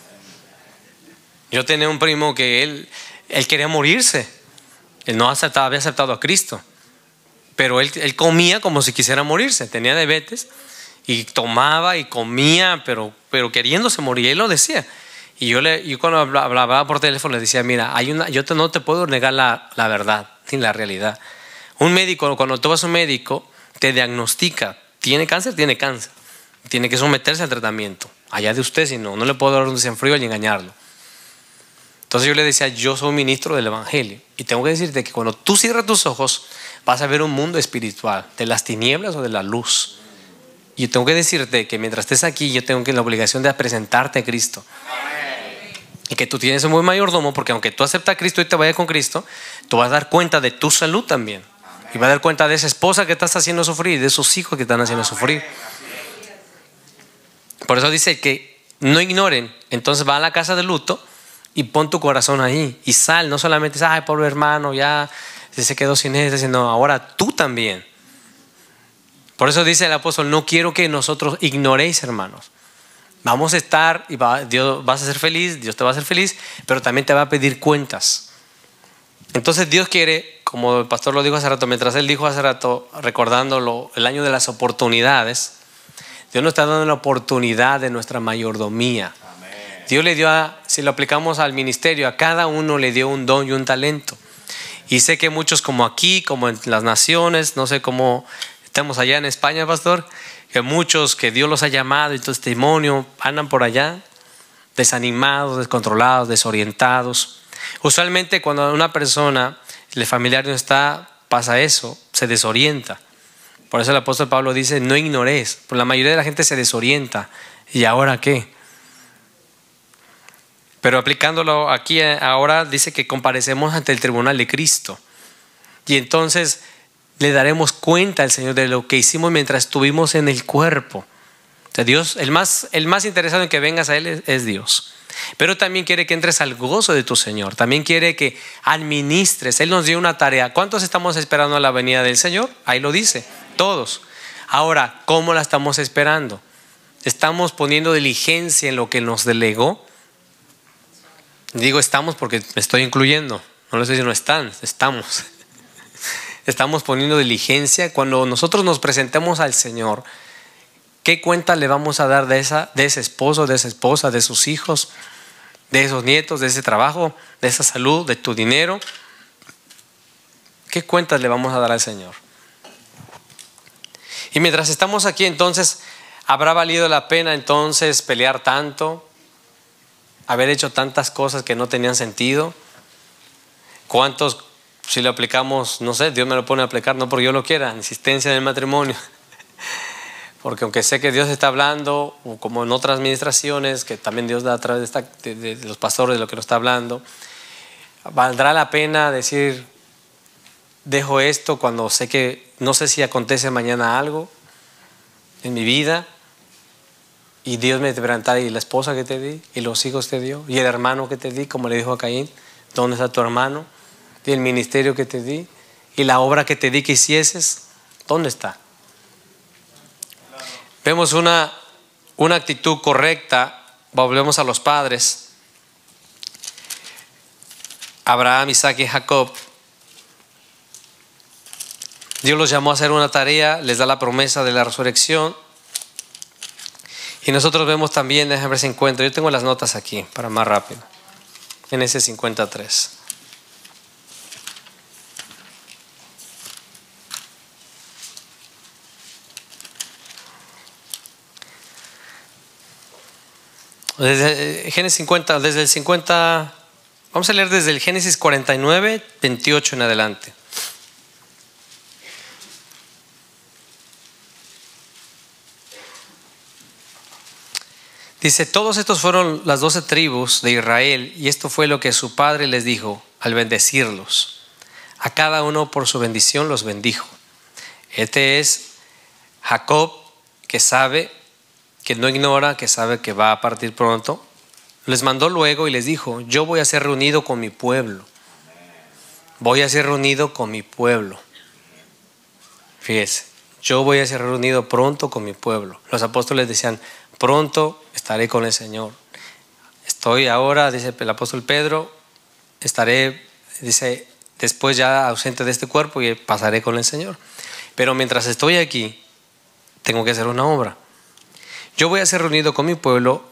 Yo tenía un primo que él quería morirse. Él no había aceptado a Cristo, pero él comía como si quisiera morirse. Tenía diabetes y tomaba y comía, pero queriéndose morir. Él lo decía. Y yo cuando hablaba por teléfono le decía, mira, no te puedo negar la verdad ni la realidad. Un médico, cuando tú vas a un médico, te diagnostica, tiene cáncer. Tiene que someterse al tratamiento. Allá de usted, si no le puedo dar un desenfrío y engañarlo. Entonces yo le decía, yo soy un ministro del Evangelio y tengo que decirte que cuando tú cierras tus ojos vas a ver un mundo espiritual, de las tinieblas o de la luz. Y yo tengo que decirte que mientras estés aquí, yo tengo la obligación de presentarte a Cristo. Y que tú tienes un buen mayordomo, porque aunque tú aceptas a Cristo y te vayas con Cristo, tú vas a dar cuenta de tu salud también. Y vas a dar cuenta de esa esposa que estás haciendo sufrir y de esos hijos que están haciendo sufrir. Por eso dice que no ignoren. Entonces va a la casa de luto y pon tu corazón ahí y sal. No solamente dices, ay, pobre hermano, ya se quedó sin eso, sino ahora tú también. Por eso dice el apóstol, no quiero que nosotros ignoréis, hermanos. Vamos a estar y Dios vas a ser feliz, Dios te va a hacer feliz, pero también te va a pedir cuentas. Entonces Dios quiere, como el pastor lo dijo hace rato, mientras él dijo hace rato, recordándolo, el año de las oportunidades, Dios nos está dando la oportunidad de nuestra mayordomía. Amén. Dios le dio, si lo aplicamos al ministerio, a cada uno le dio un don y un talento. Y sé que muchos, como aquí, como en las naciones, no sé cómo estamos allá en España, pastor, que muchos que Dios los ha llamado y testimonio andan por allá desanimados, descontrolados, desorientados. Usualmente cuando una persona, el familiar no está, pasa eso, se desorienta. Por eso el apóstol Pablo dice, no ignoréis. Porque la mayoría de la gente se desorienta. ¿Y ahora qué? Pero aplicándolo aquí ahora dice que comparecemos ante el tribunal de Cristo. Y entonces le daremos cuenta al Señor de lo que hicimos mientras estuvimos en el cuerpo. O sea, Dios, el más interesado en que vengas a Él es Dios. Pero también quiere que entres al gozo de tu Señor. También quiere que administres. Él nos dio una tarea. ¿Cuántos estamos esperando a la venida del Señor? Ahí lo dice, todos. Ahora, ¿cómo la estamos esperando? ¿Estamos poniendo diligencia en lo que nos delegó? Digo estamos porque me estoy incluyendo. No lo estoy diciendo estamos. Estamos poniendo diligencia. Cuando nosotros nos presentemos al Señor, ¿qué cuenta le vamos a dar de ese esposo, de esa esposa, de sus hijos, de esos nietos, de ese trabajo, de esa salud, de tu dinero? ¿Qué cuentas le vamos a dar al Señor? Y mientras estamos aquí, entonces, ¿habrá valido la pena entonces pelear tanto? ¿Haber hecho tantas cosas que no tenían sentido? ¿Cuántos, si lo aplicamos, no sé, Dios me lo pone a aplicar, no porque yo lo quiera, insistencia en el matrimonio? Porque aunque sé que Dios está hablando, o como en otras administraciones, que también Dios da a través de los pastores de lo que nos está hablando, ¿valdrá la pena decir, dejo esto cuando sé que no sé si acontece mañana algo en mi vida? Y Dios me preguntará, ¿y la esposa que te di? ¿Y los hijos que te dio? ¿Y el hermano que te di? Como le dijo a Caín, ¿dónde está tu hermano? ¿Y el ministerio que te di? ¿Y la obra que te di que hicieses? ¿Dónde está? Vemos una actitud correcta. Volvemos a los padres, Abraham, Isaac y Jacob. Dios los llamó a hacer una tarea, les da la promesa de la resurrección. Y nosotros vemos también, déjenme ver si encuentro, yo tengo las notas aquí para más rápido. Génesis 53. Desde Génesis 50, desde el 50, vamos a leer desde el Génesis 49, 28 en adelante. Dice, todos estos fueron las 12 tribus de Israel, y esto fue lo que su padre les dijo al bendecirlos. A cada uno por su bendición los bendijo. Este es Jacob, que sabe, que no ignora, que sabe que va a partir pronto. Les mandó luego y les dijo, yo voy a ser reunido con mi pueblo. Voy a ser reunido con mi pueblo. Fíjese, yo voy a ser reunido pronto con mi pueblo. Los apóstoles decían, pronto estaré con el Señor. Estoy ahora, dice el apóstol Pedro, estaré, dice, después ya ausente de este cuerpo y pasaré con el Señor. Pero mientras estoy aquí, tengo que hacer una obra. Yo voy a ser reunido con mi pueblo,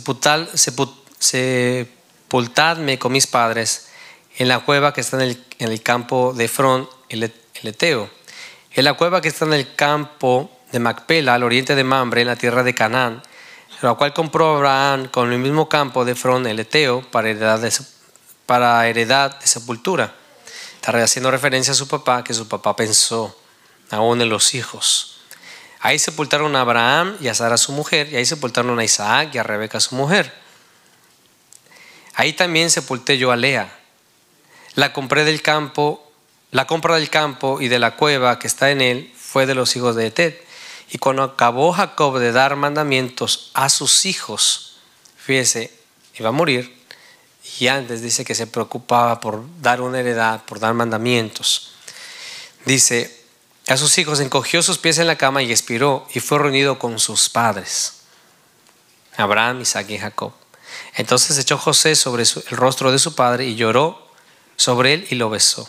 sepultadme con mis padres en la cueva que está en el campo de Efrón, el Eteo, en la cueva que está en el campo de Macpela, al oriente de Mamre, en la tierra de Canaán, la cual compró Abraham con el mismo campo de Efrón, el Eteo, para heredad de sepultura. Está haciendo referencia a su papá, que su papá pensó aún en los hijos. Ahí sepultaron a Abraham y a Sara su mujer, y ahí sepultaron a Isaac y a Rebeca su mujer. Ahí también sepulté yo a Lea. La compra del campo y de la cueva que está en él fue de los hijos de Eted. Y cuando acabó Jacob de dar mandamientos a sus hijos, fíjese, iba a morir, y antes dice que se preocupaba por dar una heredad, por dar mandamientos. Dice, a sus hijos encogió sus pies en la cama y expiró, y fue reunido con sus padres, Abraham, Isaac y Jacob. Entonces echó José sobre el rostro de su padre y lloró sobre él y lo besó.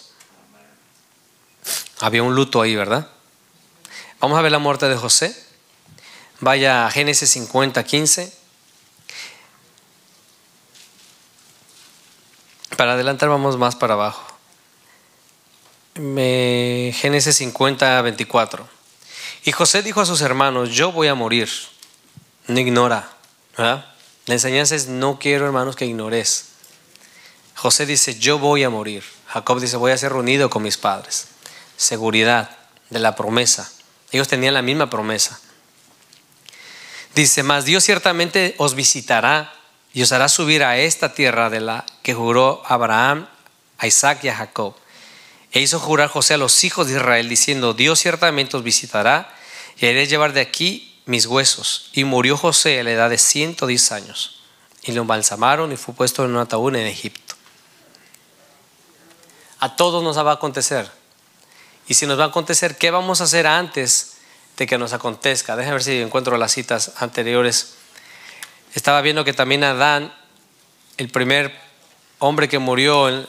Había un luto ahí, ¿verdad? Vamos a ver la muerte de José. Vaya a Génesis 50, 15. Para adelantar vamos más para abajo. Génesis 50, 24. Y José dijo a sus hermanos, yo voy a morir. No ignora, ¿verdad? La enseñanza es, no quiero, hermanos, que ignores. José dice, yo voy a morir. Jacob dice, voy a ser reunido con mis padres. Seguridad de la promesa. Ellos tenían la misma promesa. Dice, mas Dios ciertamente os visitará y os hará subir a esta tierra de la que juró a Abraham, a Isaac y a Jacob. E hizo jurar José a los hijos de Israel, diciendo, Dios ciertamente os visitará y haré llevar de aquí mis huesos. Y murió José a la edad de 110 años. Y lo embalsamaron y fue puesto en un ataúd en Egipto. A todos nos va a acontecer. Y si nos va a acontecer, ¿qué vamos a hacer antes de que nos acontezca? Déjenme ver si encuentro las citas anteriores. Estaba viendo que también Adán, el primer hombre que murió,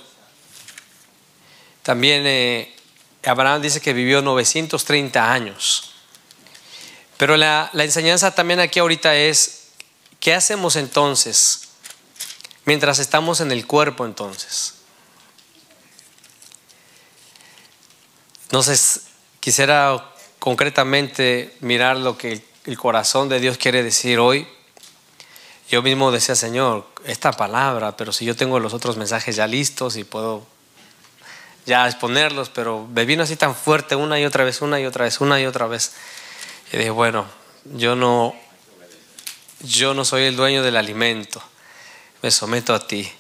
también Abraham dice que vivió 930 años. Pero la enseñanza también aquí ahorita es, ¿qué hacemos entonces mientras estamos en el cuerpo entonces? No sé, quisiera concretamente mirar lo que el corazón de Dios quiere decir hoy, yo mismo decía, Señor, esta palabra, pero si yo tengo los otros mensajes ya listos y puedo ya exponerlos, pero me vino así tan fuerte una y otra vez, una y otra vez, una y otra vez. Y dije, bueno, yo no soy el dueño del alimento, me someto a ti.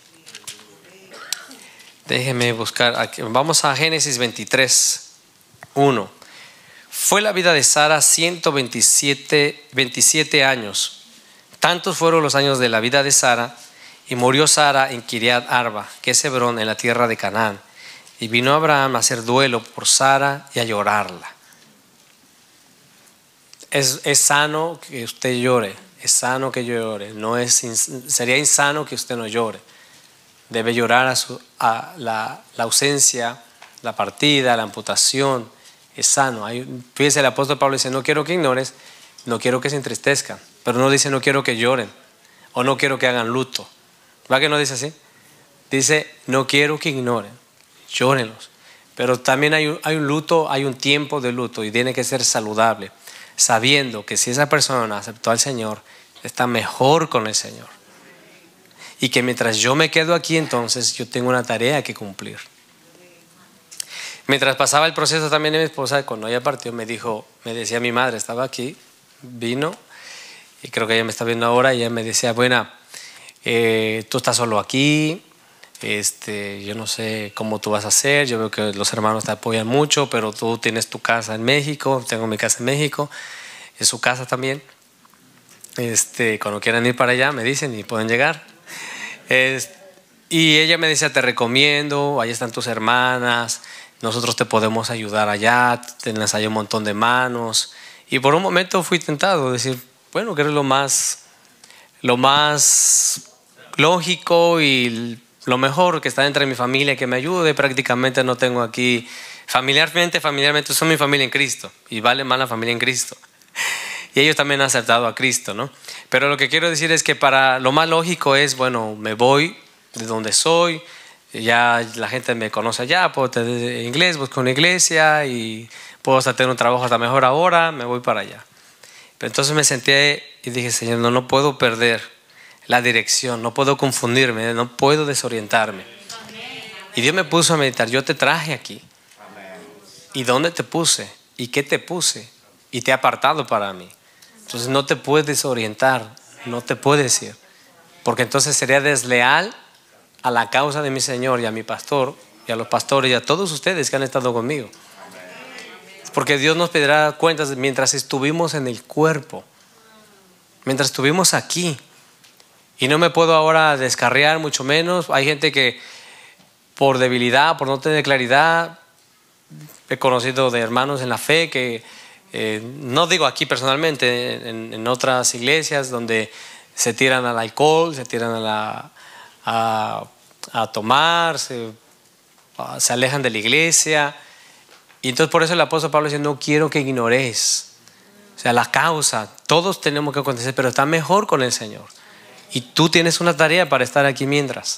Déjeme buscar aquí. Vamos a Génesis 23, 1. Fue la vida de Sara 27 años. Tantos fueron los años de la vida de Sara, y murió Sara en Kiriat Arba, que es Hebrón, en la tierra de Canaán. Y vino Abraham a hacer duelo por Sara y a llorarla. Es sano que usted llore, es sano que yo llore. Sería insano que usted no llore. Debe llorar a la ausencia, la partida, la amputación. Es sano. Fíjese, el apóstol Pablo dice, no quiero que ignores, no quiero que se entristezcan. Pero no dice, no quiero que lloren o no quiero que hagan luto. ¿Va que no dice así? Dice, no quiero que ignoren, llórenlos. Pero también hay un luto, hay un tiempo de luto y tiene que ser saludable, sabiendo que si esa persona aceptó al Señor, está mejor con el Señor. Y que mientras yo me quedo aquí, entonces yo tengo una tarea que cumplir. Mientras pasaba el proceso también de mi esposa, cuando ella partió, me decía mi madre, estaba aquí, vino, y creo que ella me está viendo ahora, y ella me decía, bueno, tú estás solo aquí, yo no sé cómo tú vas a hacer, yo veo que los hermanos te apoyan mucho, pero tú tienes tu casa en México, tengo mi casa en México, es su casa también. Cuando quieran ir para allá me dicen y pueden llegar. Y ella me decía, te recomiendo, ahí están tus hermanas, nosotros te podemos ayudar allá, tienes ahí un montón de manos. Y por un momento fui tentado a decir, bueno, que es lo más lógico y lo mejor, que está entre mi familia, que me ayude. Prácticamente no tengo aquí, familiarmente son mi familia en Cristo, y vale más la familia en Cristo. Y ellos también han aceptado a Cristo, ¿no? Pero lo que quiero decir es que para lo más lógico es, bueno, me voy de donde soy, ya la gente me conoce allá, puedo tener inglés, busco una iglesia y puedo hasta tener un trabajo hasta mejor ahora, me voy para allá. Pero entonces me senté y dije, Señor, no puedo perder la dirección, no puedo confundirme, no puedo desorientarme. Y Dios me puso a meditar, yo te traje aquí. ¿Y dónde te puse? ¿Y qué te puse? Y te he apartado para mí. Entonces no te puedes desorientar, no te puedes ir, porque entonces sería desleal a la causa de mi Señor y a mi pastor y a los pastores y a todos ustedes que han estado conmigo. Porque Dios nos pedirá cuentas mientras estuvimos en el cuerpo, mientras estuvimos aquí. Y no me puedo ahora descarriar, mucho menos. Hay gente que por debilidad, por no tener claridad, he conocido de hermanos en la fe que no digo aquí personalmente, en otras iglesias donde se tiran al alcohol, se tiran a tomar, se alejan de la iglesia. Y entonces por eso el apóstol Pablo dice, no quiero que ignores. O sea, la causa, todos tenemos que acontecer, pero está mejor con el Señor. Y tú tienes una tarea para estar aquí mientras.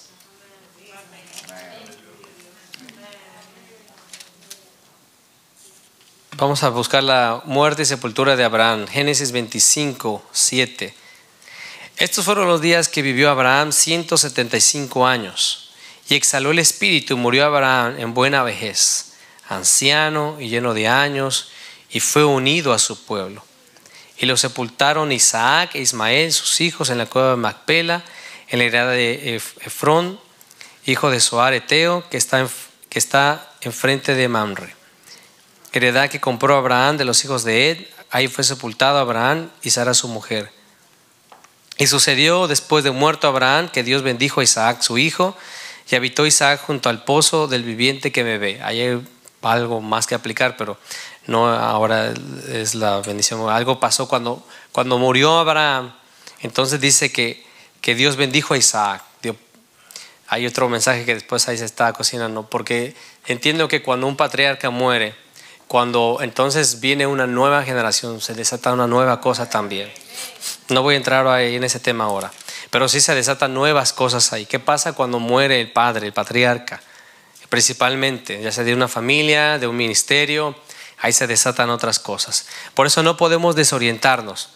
Vamos a buscar la muerte y sepultura de Abraham. Génesis 25, 7. Estos fueron los días que vivió Abraham, 175 años. Y exhaló el espíritu y murió Abraham en buena vejez, anciano y lleno de años, y fue unido a su pueblo. Y lo sepultaron Isaac e Ismael, sus hijos, en la cueva de Macpela, en la heredad de Efrón, hijo de Zoar Eteo, que está enfrente de Mamre. Heredad que compró Abraham de los hijos de Ed. Ahí fue sepultado Abraham y Sara su mujer. Y sucedió después de muerto Abraham que Dios bendijo a Isaac su hijo, y habitó Isaac junto al pozo del viviente que me ve. Ahí hay algo más que aplicar, pero no ahora es la bendición. Algo pasó cuando murió Abraham. Entonces dice que Dios bendijo a Isaac. Hay otro mensaje que después ahí se está cocinando, porque entiendo que cuando un patriarca muere, cuando entonces viene una nueva generación, se desata una nueva cosa también. No voy a entrar ahí en ese tema ahora, pero sí se desatan nuevas cosas ahí. ¿Qué pasa cuando muere el padre, el patriarca? Principalmente, ya sea de una familia, de un ministerio, ahí se desatan otras cosas. Por eso no podemos desorientarnos.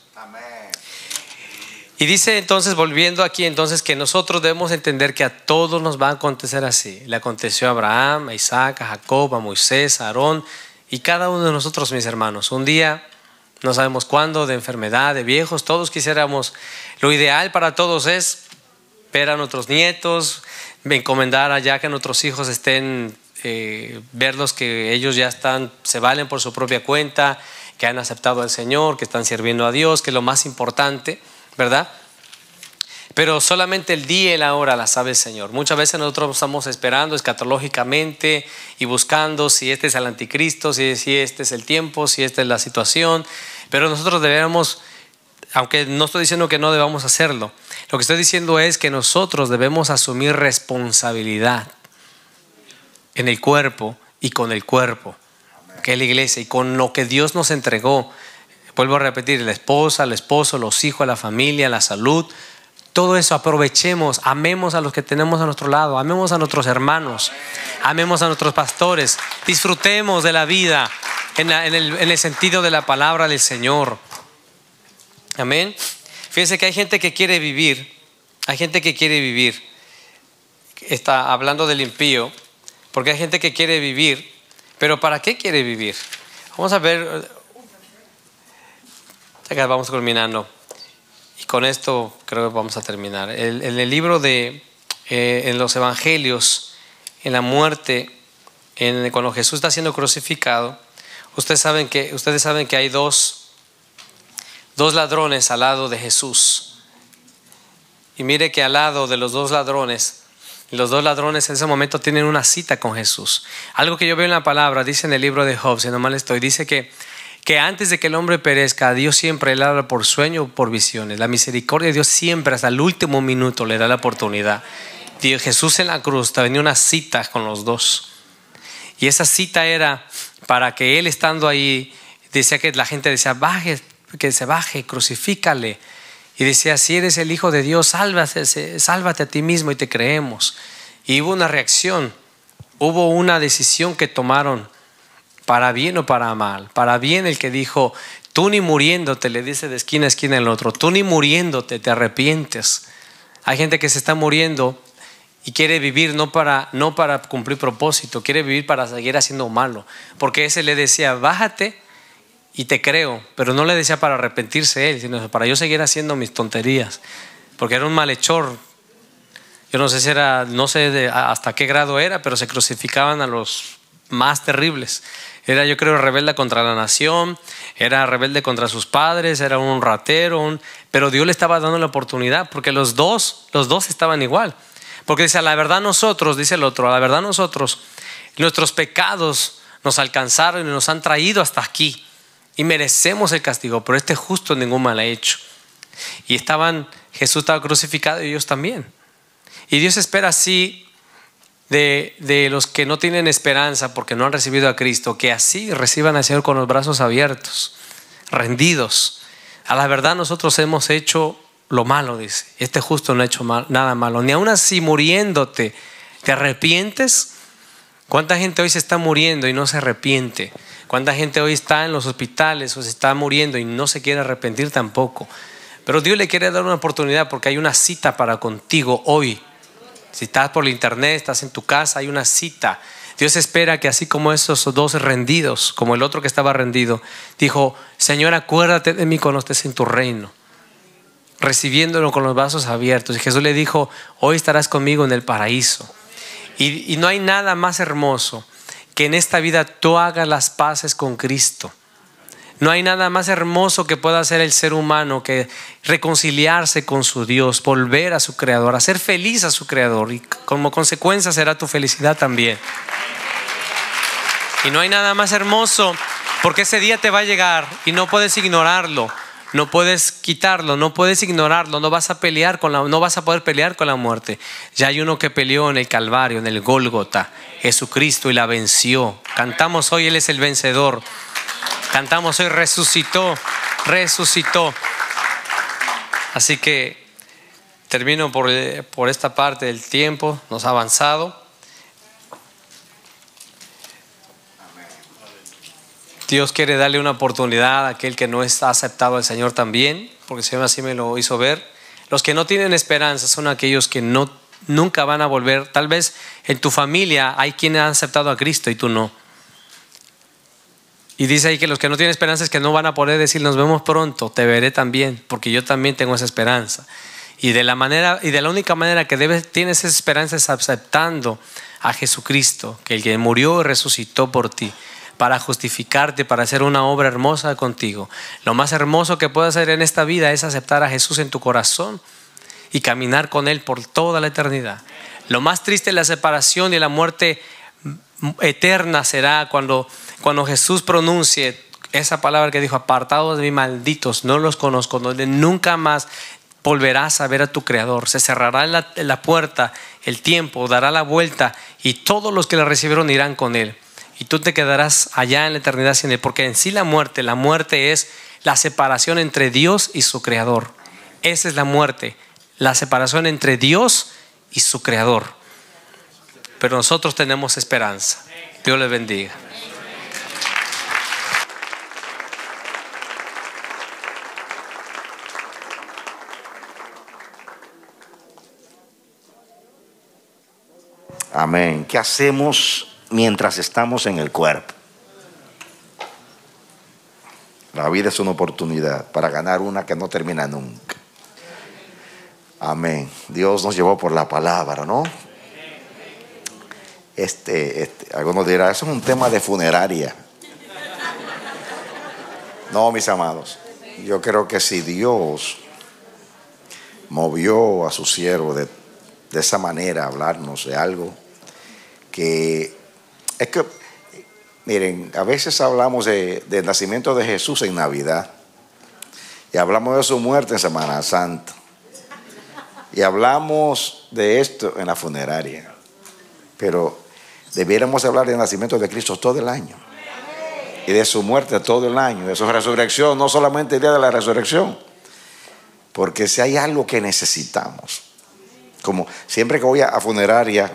Y dice entonces, volviendo aquí, entonces que nosotros debemos entender que a todos nos va a acontecer así. Le aconteció a Abraham, a Isaac, a Jacob, a Moisés, a Aarón y cada uno de nosotros, mis hermanos. Un día, no sabemos cuándo, de enfermedad, de viejos, todos quisiéramos, lo ideal para todos es ver a nuestros nietos, encomendar allá que nuestros hijos estén, verlos que ellos ya están, se valen por su propia cuenta, que han aceptado al Señor, que están sirviendo a Dios, que es lo más importante, ¿verdad? Pero solamente el día y la hora la sabe el Señor. Muchas veces nosotros estamos esperando escatológicamente y buscando si este es el anticristo, si este es el tiempo, si esta es la situación. Pero nosotros debemos, aunque no estoy diciendo que no debamos hacerlo, lo que estoy diciendo es que nosotros debemos asumir responsabilidad en el cuerpo y con el cuerpo, que es la iglesia, y con lo que Dios nos entregó. Vuelvo a repetir, la esposa, el esposo, los hijos, la familia, la salud, todo eso aprovechemos, amemos a los que tenemos a nuestro lado, amemos a nuestros hermanos, amemos a nuestros pastores, disfrutemos de la vida en el sentido de la palabra del Señor. Amén. Fíjense que hay gente que quiere vivir, está hablando del impío, porque hay gente que quiere vivir, pero ¿para qué quiere vivir? Vamos a ver. Acá vamos culminando y con esto creo que vamos a terminar. En el libro de en los evangelios, en la muerte, cuando Jesús está siendo crucificado, ustedes saben que hay dos ladrones al lado de Jesús. Y mire que al lado de los dos ladrones en ese momento tienen una cita con Jesús. Algo que yo veo en la palabra, dice en el libro de Job, si no mal estoy, dice que antes de que el hombre perezca, Dios siempre le habla por sueño o por visiones. La misericordia de Dios siempre hasta el último minuto le da la oportunidad. Jesús en la cruz tenía una cita con los dos. Y esa cita era para que él, estando ahí, decía que la gente decía, que se baje, crucifícale. Y decía, si eres el Hijo de Dios, sálvate a ti mismo y te creemos. Y hubo una reacción, hubo una decisión que tomaron, para bien o para mal. Para bien el que dijo, tú ni muriéndote, le dice de esquina a esquina el otro, tú ni muriéndote te arrepientes. Hay gente que se está muriendo y quiere vivir no para cumplir propósito, quiere vivir para seguir haciendo malo. Porque ese le decía, bájate y te creo, pero no le decía para arrepentirse él, sino para yo seguir haciendo mis tonterías. Porque era un malhechor. Yo no sé si era, hasta qué grado era, pero se crucificaban a los más terribles. Era, yo creo, rebelde contra la nación, era rebelde contra sus padres, era un ratero, pero Dios le estaba dando la oportunidad, porque los dos estaban igual. Porque dice, a la verdad nosotros, dice el otro, a la verdad nosotros, nuestros pecados nos alcanzaron y nos han traído hasta aquí y merecemos el castigo, pero este justo ningún mal ha hecho. Y Jesús estaba crucificado y ellos también. Y Dios espera así de los que no tienen esperanza porque no han recibido a Cristo, que así reciban al Señor con los brazos abiertos, rendidos. A la verdad nosotros hemos hecho lo malo, dice. Este justo no ha hecho nada malo. Ni aun así muriéndote, ¿te arrepientes? ¿Cuánta gente hoy se está muriendo y no se arrepiente? ¿Cuánta gente hoy está en los hospitales o se está muriendo y no se quiere arrepentir tampoco? Pero Dios le quiere dar una oportunidad porque hay una cita para contigo hoy. Si estás por el internet, estás en tu casa, hay una cita. Dios espera que así como esos dos rendidos, como el otro que estaba rendido, dijo, Señor, acuérdate de mí cuando estés en tu reino, recibiéndolo con los brazos abiertos. Y Jesús le dijo, hoy estarás conmigo en el paraíso. Y no hay nada más hermoso que en esta vida tú hagas las paces con Cristo. No hay nada más hermoso que pueda hacer el ser humano que reconciliarse con su Dios, volver a su Creador, hacer feliz a su Creador, y como consecuencia será tu felicidad también. Y no hay nada más hermoso, porque ese día te va a llegar y no puedes ignorarlo, no puedes quitarlo, no puedes ignorarlo, no vas a poder pelear con la muerte. Ya hay uno que peleó en el Calvario, en el Gólgota, Jesucristo, y la venció. Cantamos hoy, Él es el vencedor. Cantamos hoy, resucitó. Así que termino por esta parte del tiempo, nos ha avanzado. Dios quiere darle una oportunidad a aquel que no está aceptado al Señor también, porque el Señor así me lo hizo ver. Los que no tienen esperanza son aquellos que nunca van a volver. Tal vez en tu familia hay quienes han aceptado a Cristo y tú no. Y dice ahí que los que no tienen esperanza es que no van a poder decir nos vemos pronto, te veré también, porque yo también tengo esa esperanza. Y de la única manera que tienes esa esperanza es aceptando a Jesucristo, que el que murió y resucitó por ti, para justificarte, para hacer una obra hermosa contigo. Lo más hermoso que puedes hacer en esta vida es aceptar a Jesús en tu corazón y caminar con Él por toda la eternidad. Lo más triste es la separación y la muerte eterna será cuando Jesús pronuncie esa palabra que dijo: apartados de mí, malditos, no los conozco, donde nunca más volverás a ver a tu Creador. Se cerrará la puerta, el tiempo dará la vuelta y todos los que le recibieron irán con Él. Y tú te quedarás allá en la eternidad sin Él, porque en sí la muerte es la separación entre Dios y su Creador. Esa es la muerte, la separación entre Dios y su Creador. Pero nosotros tenemos esperanza. Dios les bendiga. Amén. ¿Qué hacemos mientras estamos en el cuerpo? La vida es una oportunidad para ganar una que no termina nunca. Amén. Dios nos llevó por la palabra, ¿no? Algunos dirán, eso es un tema de funeraria. No, mis amados, yo creo que si Dios movió a su siervo de esa manera a hablarnos de algo que es que, miren, a veces hablamos del nacimiento de Jesús en Navidad y hablamos de su muerte en Semana Santa y hablamos de esto en la funeraria, pero debiéramos hablar del nacimiento de Cristo todo el año y de su muerte todo el año, de su resurrección, no solamente el día de la resurrección, porque si hay algo que necesitamos, como siempre que voy a funeraria,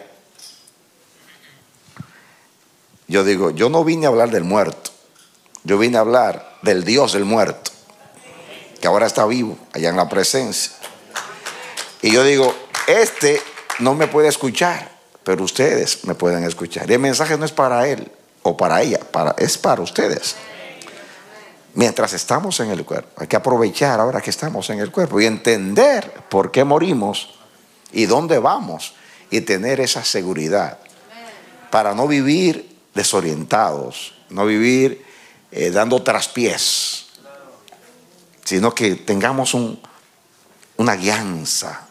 yo digo, yo no vine a hablar del muerto, yo vine a hablar del Dios del muerto, que ahora está vivo, allá en la presencia. Y yo digo, no me puede escuchar, pero ustedes me pueden escuchar. Y el mensaje no es para él o para ella, es para ustedes. Mientras estamos en el cuerpo, hay que aprovechar ahora que estamos en el cuerpo y entender por qué morimos y dónde vamos, y tener esa seguridad para no vivir desorientados, no vivir dando traspiés, sino que tengamos una guianza.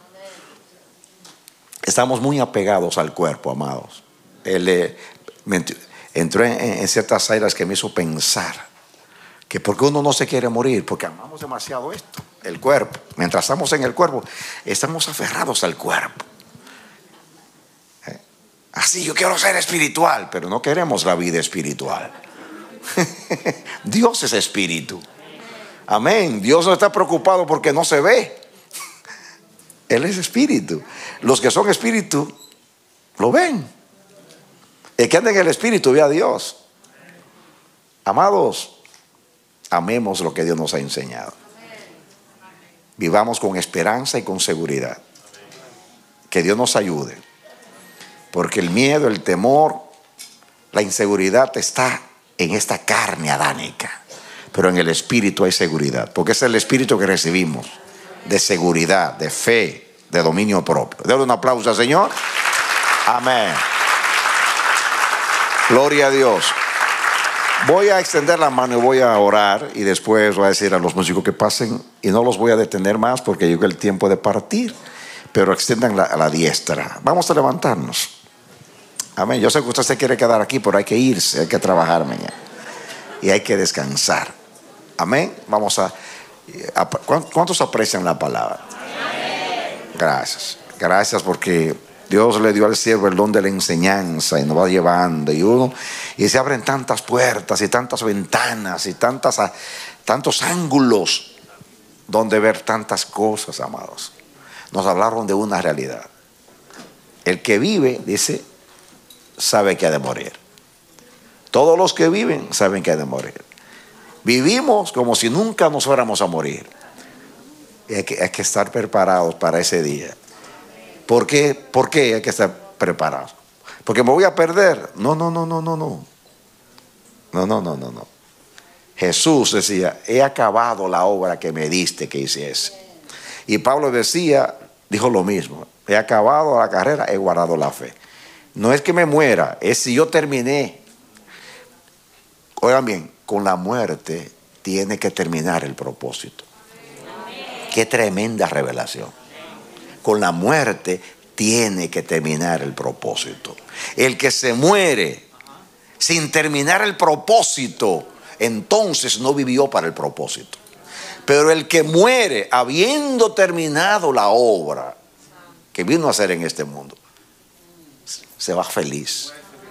Estamos muy apegados al cuerpo, amados. Entró en ciertas áreas que me hizo pensar que por qué uno no se quiere morir, porque amamos demasiado esto, el cuerpo. Mientras estamos en el cuerpo, estamos aferrados al cuerpo. Así, yo quiero ser espiritual, pero no queremos la vida espiritual. Dios es espíritu. Amén. Dios no está preocupado porque no se ve. Él es espíritu. Los que son espíritu lo ven. El que anda en el espíritu ve a Dios. Amados, amemos lo que Dios nos ha enseñado. Vivamos con esperanza y con seguridad. Que Dios nos ayude. Porque el miedo, el temor, la inseguridad está en esta carne adánica. Pero en el espíritu hay seguridad. Porque es el espíritu que recibimos. De seguridad, de fe, de dominio propio. Dale un aplauso al Señor. Amén. Gloria a Dios. Voy a extender la mano y voy a orar, y después voy a decir a los músicos que pasen, y no los voy a detener más porque llegó el tiempo de partir, pero extiendan la diestra. Vamos a levantarnos. Amén. Yo sé que usted se quiere quedar aquí, pero hay que irse, hay que trabajar mañana y hay que descansar. Amén. Vamos a ¿cuántos aprecian la palabra? Gracias. Gracias porque Dios le dio al siervo el don de la enseñanza y nos va llevando y se abren tantas puertas y tantas ventanas y tantos ángulos donde ver tantas cosas, amados. Nos hablaron de una realidad. El que vive, dice, sabe que ha de morir. Todos los que viven saben que hay de morir. Vivimos como si nunca nos fuéramos a morir. Y hay que estar preparados para ese día. ¿Por qué? ¿Por qué hay que estar preparados? ¿Porque me voy a perder? No. No. Jesús decía, he acabado la obra que me diste que hiciese. Y Pablo dijo lo mismo, he acabado la carrera, he guardado la fe. No es que me muera, es si yo terminé. Oigan bien, con la muerte tiene que terminar el propósito. Qué tremenda revelación. Con la muerte tiene que terminar el propósito. El que se muere sin terminar el propósito, entonces no vivió para el propósito. Pero el que muere habiendo terminado la obra que vino a hacer en este mundo, se va feliz.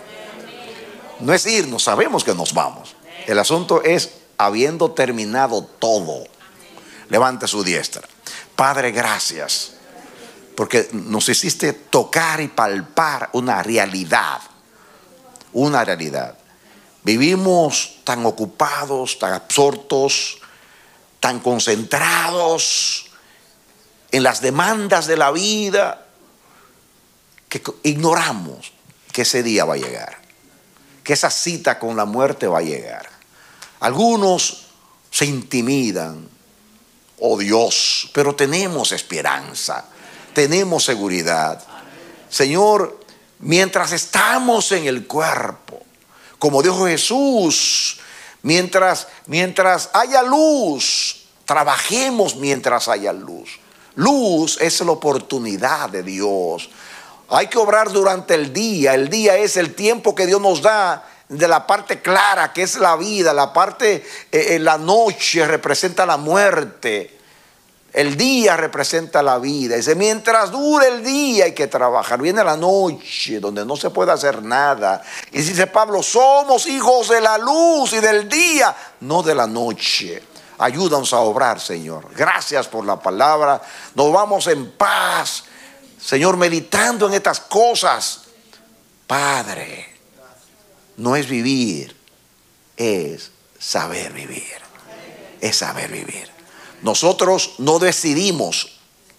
No es irnos, sabemos que nos vamos. El asunto es habiendo terminado todo. Levante su diestra. Padre, gracias, porque nos hiciste tocar y palpar una realidad. Una realidad. Vivimos tan ocupados, tan absortos, tan concentrados en las demandas de la vida, que ignoramos que ese día va a llegar, que esa cita con la muerte va a llegar. Algunos se intimidan, oh Dios, pero tenemos esperanza, tenemos seguridad. Señor, mientras estamos en el cuerpo, como dijo Jesús, mientras haya luz, trabajemos mientras haya luz. Luz es la oportunidad de Dios. Hay que obrar durante el día. El día es el tiempo que Dios nos da de la parte clara, que es la vida. La parte, la noche representa la muerte. El día representa la vida. Dice, mientras dure el día hay que trabajar. Viene la noche donde no se puede hacer nada. Y dice Pablo, somos hijos de la luz y del día, no de la noche. Ayúdanos a obrar, Señor. Gracias por la palabra. Nos vamos en paz, Señor, meditando en estas cosas. Padre, no es vivir, es saber vivir. Es saber vivir. Nosotros no decidimos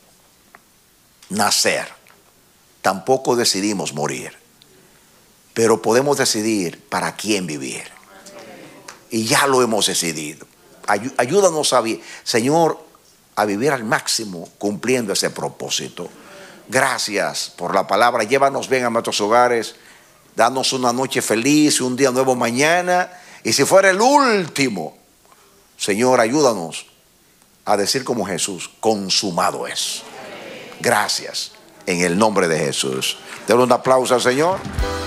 nacer, tampoco decidimos morir, pero podemos decidir para quién vivir. Y ya lo hemos decidido. Ayúdanos Señor, a vivir al máximo cumpliendo ese propósito. Gracias por la palabra. Llévanos bien a nuestros hogares. Danos una noche feliz, un día nuevo mañana. Y si fuera el último, Señor, ayúdanos a decir como Jesús, consumado es. Gracias, en el nombre de Jesús. Denle un aplauso al Señor.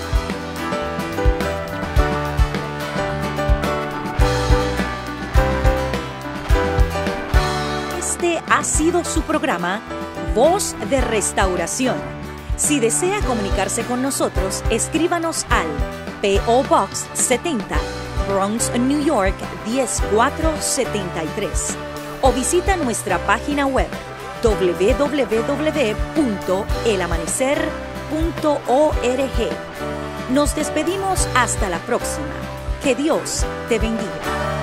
Este ha sido su programa, Voz de Restauración. Si desea comunicarse con nosotros, escríbanos al P.O. Box 70, Bronx, New York 10473. O visita nuestra página web www.elamanecer.org. Nos despedimos hasta la próxima. Que Dios te bendiga.